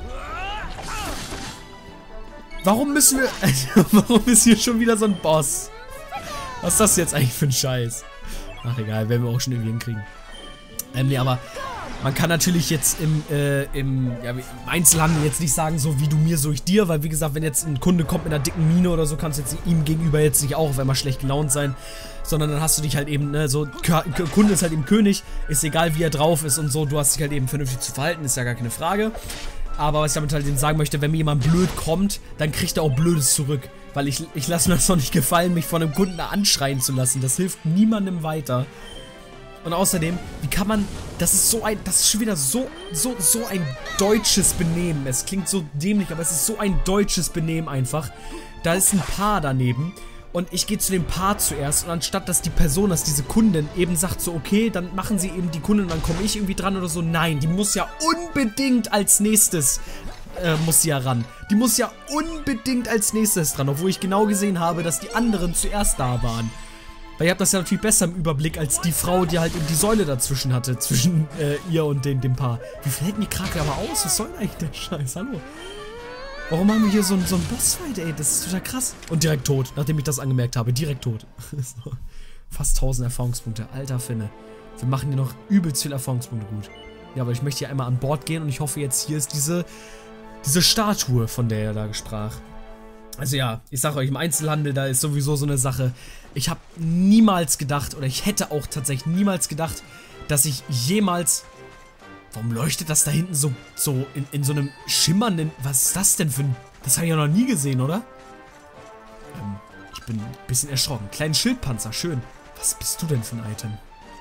Warum müssen wir... Warum ist hier schon wieder so ein Boss? Was ist das jetzt eigentlich für ein Scheiß? Ach egal, werden wir auch schon irgendwie hinkriegen. Ähm, nee, aber man kann natürlich jetzt im, äh, im, ja, im Einzelhandel jetzt nicht sagen, so wie du mir, so ich dir, weil wie gesagt, wenn jetzt ein Kunde kommt mit einer dicken Mine oder so, kannst du jetzt ihm gegenüber jetzt nicht auch auf einmal schlecht gelaunt sein, sondern dann hast du dich halt eben, ne, so, K Kunde ist halt eben König, ist egal wie er drauf ist und so, du hast dich halt eben vernünftig zu verhalten, ist ja gar keine Frage. Aber was ich damit halt eben sagen möchte, wenn mir jemand blöd kommt, dann kriegt er auch Blödes zurück. Weil ich, ich lasse mir das noch nicht gefallen, mich von einem Kunden anschreien zu lassen. Das hilft niemandem weiter. Und außerdem, wie kann man, das ist so ein, das ist schon wieder so, so, so ein deutsches Benehmen. Es klingt so dämlich, aber es ist so ein deutsches Benehmen einfach. Da ist ein Paar daneben und ich gehe zu dem Paar zuerst und anstatt, dass die Person, dass diese Kundin eben sagt so, okay, dann machen sie eben die Kundin und dann komme ich irgendwie dran oder so. Nein, die muss ja unbedingt als nächstes, äh, muss sie ja ran. Die muss ja unbedingt als nächstes dran, obwohl ich genau gesehen habe, dass die anderen zuerst da waren. Weil ihr habt das ja natürlich besser im Überblick als die Frau, die halt eben die Säule dazwischen hatte, zwischen äh, ihr und dem, dem Paar. Wie viel hält die Krake aber aus? Was soll denn eigentlich der Scheiß? Hallo? Warum haben wir hier so, einen- so einen Bossfight, ey? Das ist total krass. Und direkt tot, nachdem ich das angemerkt habe. Direkt tot. So. Fast tausend Erfahrungspunkte. Alter Finne. Wir machen hier noch übelst viel Erfahrungspunkte gut. Ja, aber ich möchte hier einmal an Bord gehen und ich hoffe jetzt, hier ist diese, diese Statue, von der er da sprach. Also ja, ich sag euch, im Einzelhandel, da ist sowieso so eine Sache. Ich habe niemals gedacht, oder ich hätte auch tatsächlich niemals gedacht, dass ich jemals... Warum leuchtet das da hinten so, so in, in so einem schimmernden... Was ist das denn für ein... Das habe ich ja noch nie gesehen, oder? Ähm, ich bin ein bisschen erschrocken. Kleinen Schildpanzer, schön. Was bist du denn für ein Item?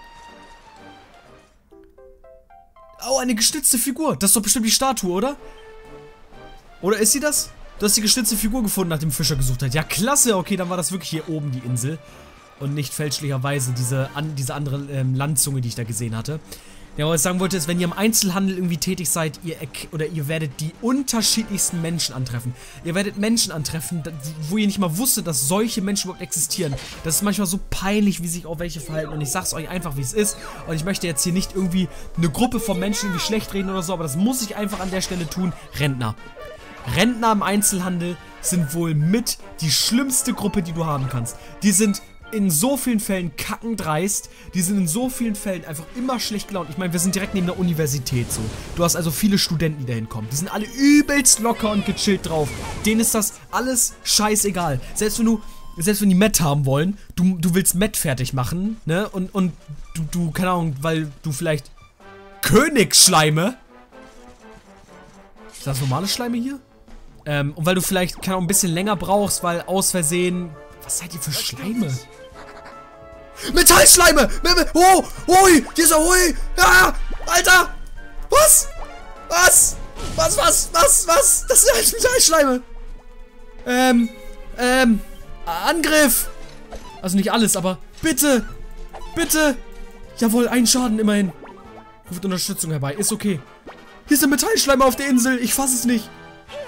Oh, eine geschnitzte Figur. Das ist doch bestimmt die Statue, oder? Oder ist sie das? Du hast die geschnitzte Figur gefunden, nachdem Fischer gesucht hat. Ja, klasse. Okay, dann war das wirklich hier oben die Insel. Und nicht fälschlicherweise diese, an, diese andere ähm, Landzunge, die ich da gesehen hatte. Ja, was ich sagen wollte, ist, wenn ihr im Einzelhandel irgendwie tätig seid, ihr oder ihr werdet die unterschiedlichsten Menschen antreffen. Ihr werdet Menschen antreffen, wo ihr nicht mal wusstet, dass solche Menschen überhaupt existieren. Das ist manchmal so peinlich, wie sich auch welche verhalten. Und ich sag's euch einfach, wie es ist. Und ich möchte jetzt hier nicht irgendwie eine Gruppe von Menschen irgendwie schlecht reden oder so, aber das muss ich einfach an der Stelle tun. Rentner. Rentner im Einzelhandel sind wohl mit die schlimmste Gruppe, die du haben kannst. Die sind in so vielen Fällen kackendreist, die sind in so vielen Fällen einfach immer schlecht gelaunt. Ich meine, wir sind direkt neben der Universität so. Du hast also viele Studenten, die da hinkommen. Die sind alle übelst locker und gechillt drauf. Denen ist das alles scheißegal. Selbst wenn du, selbst wenn die Met haben wollen, du, du willst Met fertig machen, ne? Und, und du, du, keine Ahnung, weil du vielleicht Königsschleime... Ist das normale Schleime hier? Ähm, und weil du vielleicht, keine Ahnung, ein bisschen länger brauchst, weil aus Versehen... Was seid ihr für Schleime? Metallschleime! Oh! Hui! Dieser Hui! Ja! Alter! Was? Was? Was? Was? Was? Was? Das sind alles Metallschleime! Ähm... Ähm... Angriff! Also nicht alles, aber... Bitte! Bitte! Jawohl, ein Schaden immerhin. Ruft Unterstützung herbei. Ist okay. Hier sind Metallschleime auf der Insel. Ich fasse es nicht.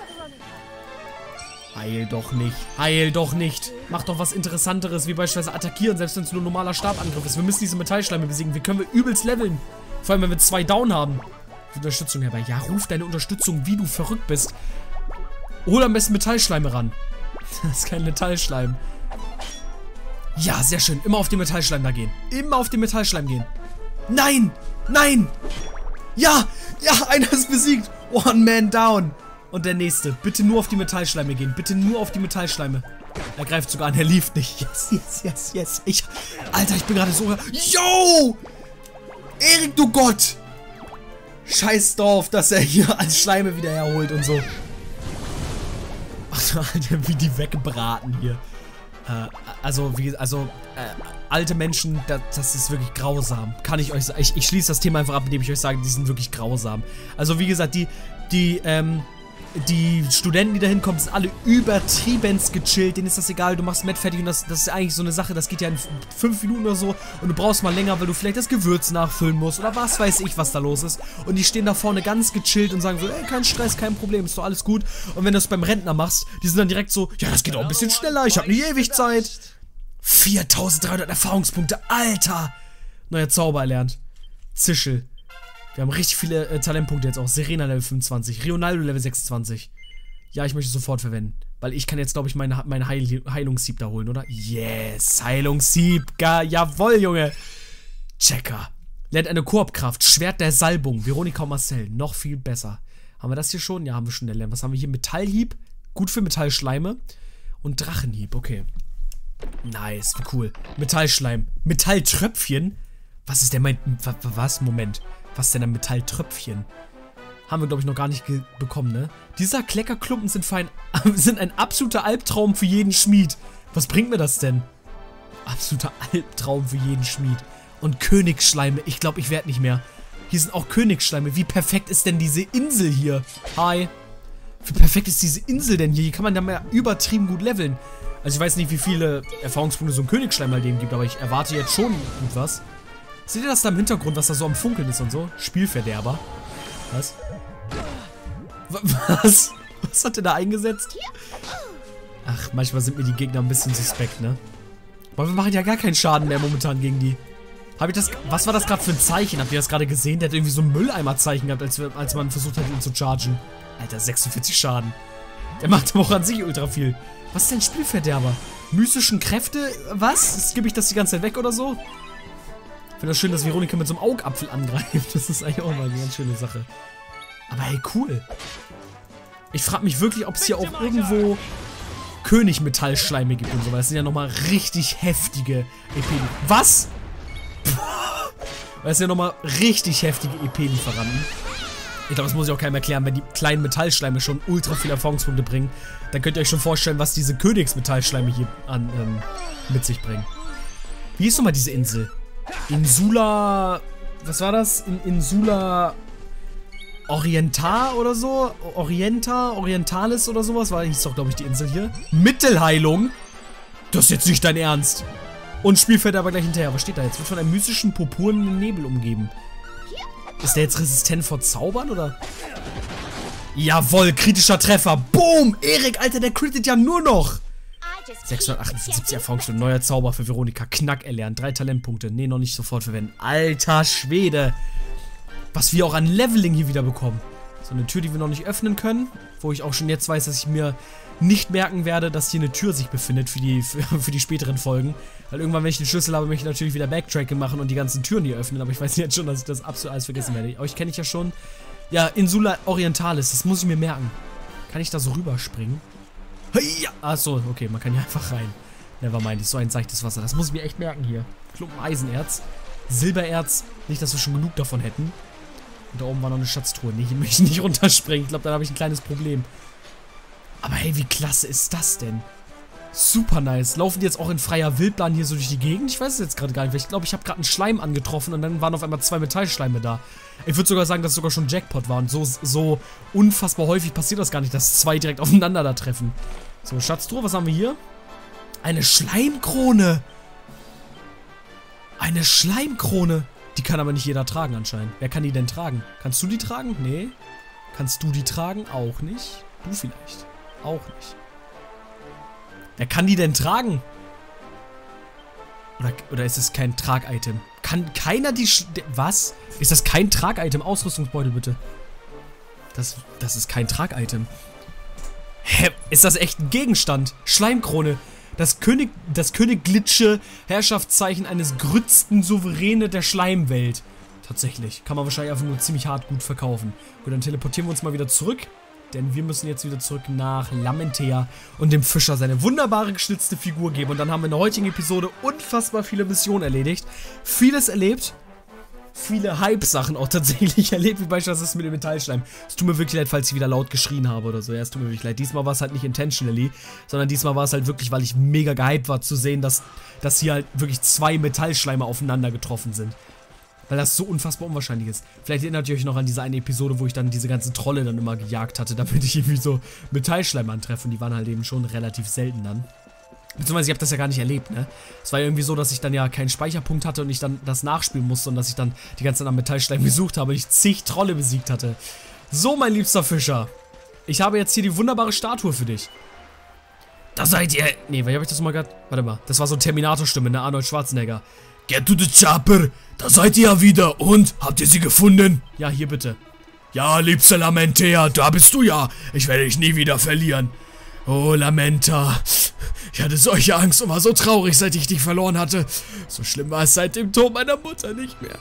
Heil doch nicht. Heil doch nicht. Mach doch was Interessanteres, wie beispielsweise attackieren, selbst wenn es nur ein normaler Stabangriff ist. Wir müssen diese Metallschleime besiegen. Wie können wir übelst leveln? Vor allem, wenn wir zwei down haben. Unterstützung herbei. Ja, ruf deine Unterstützung, wie du verrückt bist. Hol am besten Metallschleime ran. Das ist kein Metallschleim. Ja, sehr schön. Immer auf den Metallschleim da gehen. Immer auf den Metallschleim gehen. Nein! Nein! Ja! Ja, einer ist besiegt. One man down. Und der nächste. Bitte nur auf die Metallschleime gehen. Bitte nur auf die Metallschleime. Er greift sogar an. Er lief nicht. Yes, yes, yes, yes. Ich... Alter, ich bin gerade so... Yo! Erik Erik, du Gott! Scheiß drauf, dass er hier als Schleime wieder herholt und so. Ach, Alter, wie die wegbraten hier. Äh, also, wie, also, äh, alte Menschen, das, das ist wirklich grausam. Kann ich euch sagen. Ich, ich schließe das Thema einfach ab, indem ich euch sage, die sind wirklich grausam. Also, wie gesagt, die, die, ähm, die Studenten, die da hinkommen, sind alle übertriebenst gechillt. Denen ist das egal, du machst Met fertig und das, das ist eigentlich so eine Sache, das geht ja in fünf Minuten oder so und du brauchst mal länger, weil du vielleicht das Gewürz nachfüllen musst oder was weiß ich, was da los ist. Und die stehen da vorne ganz gechillt und sagen so, ey, kein Stress, kein Problem, ist doch alles gut. Und wenn du das beim Rentner machst, die sind dann direkt so, ja, das geht auch ein bisschen schneller, ich habe nie ewig Zeit. viertausenddreihundert Erfahrungspunkte, Alter! Neuer Zauber erlernt. Zischel. Wir haben richtig viele äh, Talentpunkte jetzt auch. Serena Level fünfundzwanzig, Rionaldo Level sechsundzwanzig. Ja, ich möchte sofort verwenden. Weil ich kann jetzt, glaube ich, meine, meine Heil Heilungssieb da holen, oder? Yes, Heilungssieb. Ga jawohl, Junge. Checker. Lernt eine Koopkraft. Schwert der Salbung. Veronika und Marcel. Noch viel besser. Haben wir das hier schon? Ja, haben wir schon erlernt. Was haben wir hier? Metallhieb. Gut für Metallschleime. Und Drachenhieb. Okay. Nice. Wie cool. Metallschleim. Metalltröpfchen. Was ist denn mein... Was? Moment. Was ist denn ein Metalltröpfchen? Haben wir, glaube ich, noch gar nicht bekommen, ne? Dieser Kleckerklumpen sind, für ein, sind ein absoluter Albtraum für jeden Schmied. Was bringt mir das denn? Absoluter Albtraum für jeden Schmied. Und Königsschleime. Ich glaube, ich werde nicht mehr. Hier sind auch Königsschleime. Wie perfekt ist denn diese Insel hier? Hi. Wie perfekt ist diese Insel denn hier? Hier kann man da mal übertrieben gut leveln. Also ich weiß nicht, wie viele Erfahrungspunkte so ein Königsschleim mal dem gibt, aber ich erwarte jetzt schon gut was. Seht ihr das da im Hintergrund, was da so am Funkeln ist und so? Spielverderber. Was? Was? Was hat der da eingesetzt? Ach, manchmal sind mir die Gegner ein bisschen suspekt, ne? Aber wir machen ja gar keinen Schaden mehr momentan gegen die. Habe ich das... Was war das gerade für ein Zeichen? Habt ihr das gerade gesehen? Der hat irgendwie so ein Mülleimer-Zeichen gehabt, als, wir, als man versucht hat, ihn zu chargen. Alter, sechsundvierzig Schaden. Der macht aber auch an sich ultra viel. Was ist denn Spielverderber? Mystischen Kräfte? Was? Skippe ich das die ganze Zeit weg oder so? Ich finde das schön, dass Veronika mit so einem Augapfel angreift. Das ist eigentlich auch mal eine ganz schöne Sache. Aber hey, cool. Ich frage mich wirklich, ob es hier auch irgendwo Königmetallschleime gibt und so, weil das sind ja nochmal richtig heftige E P. Was? Das sind ja nochmal richtig heftige E P-Lieferanten. Ich glaube, das muss ich auch keinem erklären. Wenn die kleinen Metallschleime schon ultra viele Erfahrungspunkte bringen, dann könnt ihr euch schon vorstellen, was diese Königsmetallschleime hier an, ähm, mit sich bringen. Wie ist nochmal diese Insel? Insula... Was war das? In Insula... Orientar oder so? Orienta? Orientalis oder sowas? War hieß doch, glaube ich, die Insel hier. Mittelheilung? Das ist jetzt nicht dein Ernst. Und Spielfeld aber gleich hinterher. Was steht da jetzt? Wird von einem mystischen, purpurnen Nebel umgeben. Ist der jetzt resistent vor Zaubern, oder? Jawohl, kritischer Treffer. Boom! Erik, Alter, der crittet ja nur noch. sechshundertachtundsiebzig Erfahrungsstunden. Neuer Zauber für Veronika. Knack erlernt. Drei Talentpunkte. Nee, noch nicht sofort verwenden. Alter Schwede. Was wir auch an Leveling hier wieder bekommen. So eine Tür, die wir noch nicht öffnen können. Wo ich auch schon jetzt weiß, dass ich mir nicht merken werde, dass hier eine Tür sich befindet für die, für, für die späteren Folgen. Weil irgendwann, wenn ich den Schlüssel habe, möchte ich natürlich wieder Backtracking machen und die ganzen Türen hier öffnen. Aber ich weiß jetzt schon, dass ich das absolut alles vergessen werde. Euch kenne ich ja schon. Ja, Insula Orientalis. Das muss ich mir merken. Kann ich da so rüberspringen? Ja. Achso, okay, man kann hier einfach rein. Nevermind, ist so ein seichtes Wasser. Das muss ich mir echt merken hier. Klumpen Eisenerz. Silbererz. Nicht, dass wir schon genug davon hätten. Und da oben war noch eine Schatztruhe. Nee, hier möchte ich nicht runterspringen. Ich glaube, dann habe ich ein kleines Problem. Aber hey, wie klasse ist das denn? Super nice. Laufen die jetzt auch in freier Wildbahn hier so durch die Gegend? Ich weiß es jetzt gerade gar nicht. Ich glaube, ich habe gerade einen Schleim angetroffen und dann waren auf einmal zwei Metallschleime da. Ich würde sogar sagen, dass es sogar schon Jackpot war. Und so, so unfassbar häufig passiert das gar nicht, dass zwei direkt aufeinander da treffen. So, Schatztruhe, was haben wir hier? Eine Schleimkrone. Eine Schleimkrone. Die kann aber nicht jeder tragen anscheinend. Wer kann die denn tragen? Kannst du die tragen? Nee. Kannst du die tragen? Auch nicht. Du vielleicht. Auch nicht. Wer kann die denn tragen? Oder, oder ist es kein Trag-Item? Kann keiner die... Sch Was? Ist das kein Trag-Item? Ausrüstungsbeutel bitte. Das, das ist kein Trag-Item. Hä? Ist das echt ein Gegenstand? Schleimkrone. Das König... Das Königlitsche Herrschaftszeichen eines grützten Souveräne der Schleimwelt. Tatsächlich. Kann man wahrscheinlich einfach nur ziemlich hart gut verkaufen. Gut, dann teleportieren wir uns mal wieder zurück. Denn wir müssen jetzt wieder zurück nach Lamentea und dem Fischer seine wunderbare geschnitzte Figur geben. Und dann haben wir in der heutigen Episode unfassbar viele Missionen erledigt. Vieles erlebt. viele Hype-Sachen auch tatsächlich erlebt, wie beispielsweise das mit dem Metallschleim. Es tut mir wirklich leid, falls ich wieder laut geschrien habe oder so. Ja, es tut mir wirklich leid. Diesmal war es halt nicht intentionally, sondern diesmal war es halt wirklich, weil ich mega gehypt war zu sehen, dass, dass hier halt wirklich zwei Metallschleime aufeinander getroffen sind. Weil das so unfassbar unwahrscheinlich ist. Vielleicht erinnert ihr euch noch an diese eine Episode, wo ich dann diese ganzen Trolle dann immer gejagt hatte, damit ich irgendwie so Metallschleim antreffe. Und die waren halt eben schon relativ selten dann. Beziehungsweise ich habe das ja gar nicht erlebt, ne? Es war ja irgendwie so, dass ich dann ja keinen Speicherpunkt hatte und ich dann das nachspielen musste und dass ich dann die ganze Zeit am Metallschleim gesucht habe und ich zig Trolle besiegt hatte. So, mein liebster Fischer. Ich habe jetzt hier die wunderbare Statue für dich. Da seid ihr... Nee, wie habe ich das nochmal gerade... Warte mal. Das war so eine Terminator-Stimme, ne? Arnold Schwarzenegger. Get to the chopper. Da seid ihr ja wieder. Und? Habt ihr sie gefunden? Ja, hier bitte. Ja, liebster Lamentea, da bist du ja. Ich werde dich nie wieder verlieren. Oh, Lamenta. Ich hatte solche Angst und war so traurig, seit ich dich verloren hatte. So schlimm war es seit dem Tod meiner Mutter nicht mehr.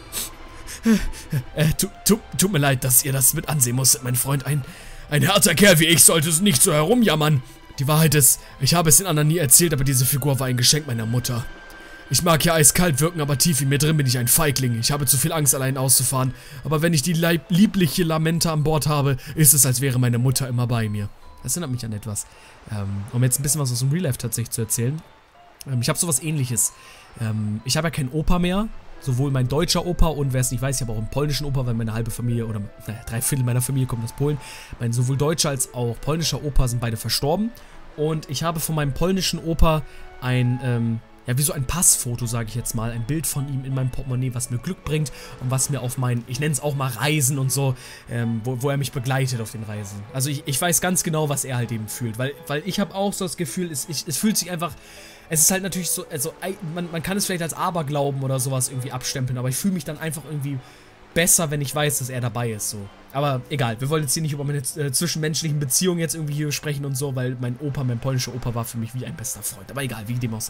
Äh, tu, tu, tut mir leid, dass ihr das mit ansehen musstet, mein Freund. Ein, ein härter Kerl wie ich sollte es nicht so herumjammern. Die Wahrheit ist, ich habe es den anderen nie erzählt, aber diese Figur war ein Geschenk meiner Mutter. Ich mag ja eiskalt wirken, aber tief in mir drin bin ich ein Feigling. Ich habe zu viel Angst, allein auszufahren. Aber wenn ich die leib liebliche Lamenta an Bord habe, ist es, als wäre meine Mutter immer bei mir. Das erinnert mich an etwas. Ähm, um jetzt ein bisschen was aus dem Real Life tatsächlich zu erzählen. Ähm, ich habe sowas Ähnliches. Ähm, ich habe ja keinen Opa mehr. Sowohl mein deutscher Opa und, wer es nicht weiß, ich habe auch einen polnischen Opa, weil meine halbe Familie, oder naja, drei Viertel meiner Familie kommt aus Polen. Mein sowohl deutscher als auch polnischer Opa sind beide verstorben. Und ich habe von meinem polnischen Opa ein, ähm, ja, wie so ein Passfoto, sage ich jetzt mal, ein Bild von ihm in meinem Portemonnaie, was mir Glück bringt und was mir auf meinen, ich nenne es auch mal Reisen und so, ähm, wo, wo er mich begleitet auf den Reisen. Also ich, ich weiß ganz genau, was er halt eben fühlt, weil, weil ich habe auch so das Gefühl, es, ich, es fühlt sich einfach, es ist halt natürlich so, also man, man kann es vielleicht als Aberglauben oder sowas irgendwie abstempeln, aber ich fühle mich dann einfach irgendwie besser, wenn ich weiß, dass er dabei ist, so. Aber egal, wir wollen jetzt hier nicht über meine äh, zwischenmenschlichen Beziehungen jetzt irgendwie hier sprechen und so, weil mein Opa, mein polnischer Opa war für mich wie ein bester Freund, aber egal, wie dem auch sei.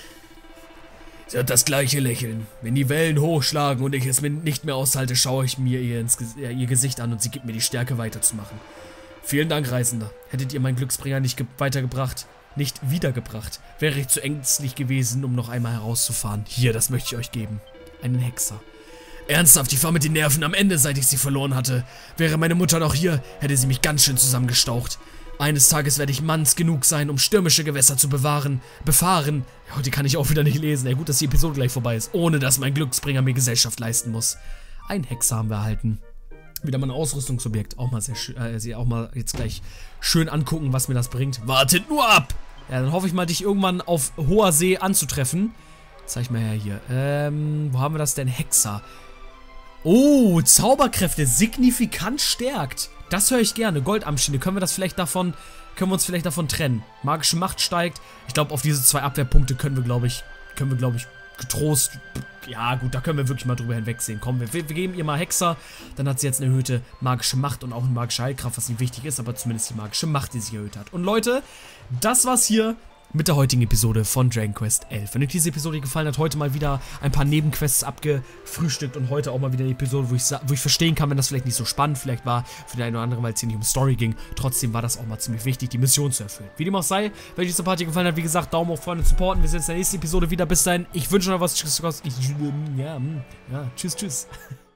Sie hat das gleiche Lächeln. Wenn die Wellen hochschlagen und ich es mir nicht mehr aushalte, schaue ich mir ihr, ins, äh, ihr Gesicht an und sie gibt mir die Stärke weiterzumachen. Vielen Dank, Reisender. Hättet ihr meinen Glücksbringer nicht weitergebracht, nicht wiedergebracht, wäre ich zu ängstlich gewesen, um noch einmal herauszufahren. Hier, das möchte ich euch geben. Einen Hexer. Ernsthaft, ich war mit den Nerven am Ende, seit ich sie verloren hatte. Wäre meine Mutter noch hier, hätte sie mich ganz schön zusammengestaucht. Eines Tages werde ich manns genug sein, um stürmische Gewässer zu bewahren, befahren. Heute kann ich auch wieder nicht lesen. Ey, gut, dass die Episode gleich vorbei ist, ohne dass mein Glücksbringer mir Gesellschaft leisten muss. Ein Hexer haben wir erhalten. Wieder mal ein Ausrüstungsobjekt. Auch mal sehr schön, äh, auch mal jetzt gleich schön angucken, was mir das bringt. Wartet nur ab! Ja, dann hoffe ich mal, dich irgendwann auf hoher See anzutreffen. Zeig mal her hier. Ähm, wo haben wir das denn? Hexer. Oh, Zauberkräfte signifikant stärkt. Das höre ich gerne. Goldamtschiene. Können wir das vielleicht davon, können wir uns vielleicht davon trennen? Magische Macht steigt. Ich glaube, auf diese zwei Abwehrpunkte können wir, glaube ich, können wir, glaube ich, getrost. Ja, gut, da können wir wirklich mal drüber hinwegsehen. Komm, wir, wir geben ihr mal Hexer. Dann hat sie jetzt eine erhöhte magische Macht und auch eine magische Heilkraft, was nicht wichtig ist, aber zumindest die magische Macht, die sich erhöht hat. Und Leute, das war's hier mit der heutigen Episode von Dragon Quest elf. Wenn euch diese Episode gefallen hat, heute mal wieder ein paar Nebenquests abgefrühstückt und heute auch mal wieder eine Episode, wo ich, wo ich verstehen kann, wenn das vielleicht nicht so spannend vielleicht war für den einen oder anderen, weil es hier nicht um Story ging. Trotzdem war das auch mal ziemlich wichtig, die Mission zu erfüllen. Wie dem auch sei, wenn euch diese Party gefallen hat, wie gesagt, Daumen hoch, Freunde, supporten. Wir sehen uns in der nächsten Episode wieder. Bis dahin, ich wünsche euch was. Tschüss, ich, ja, ja, tschüss, tschüss.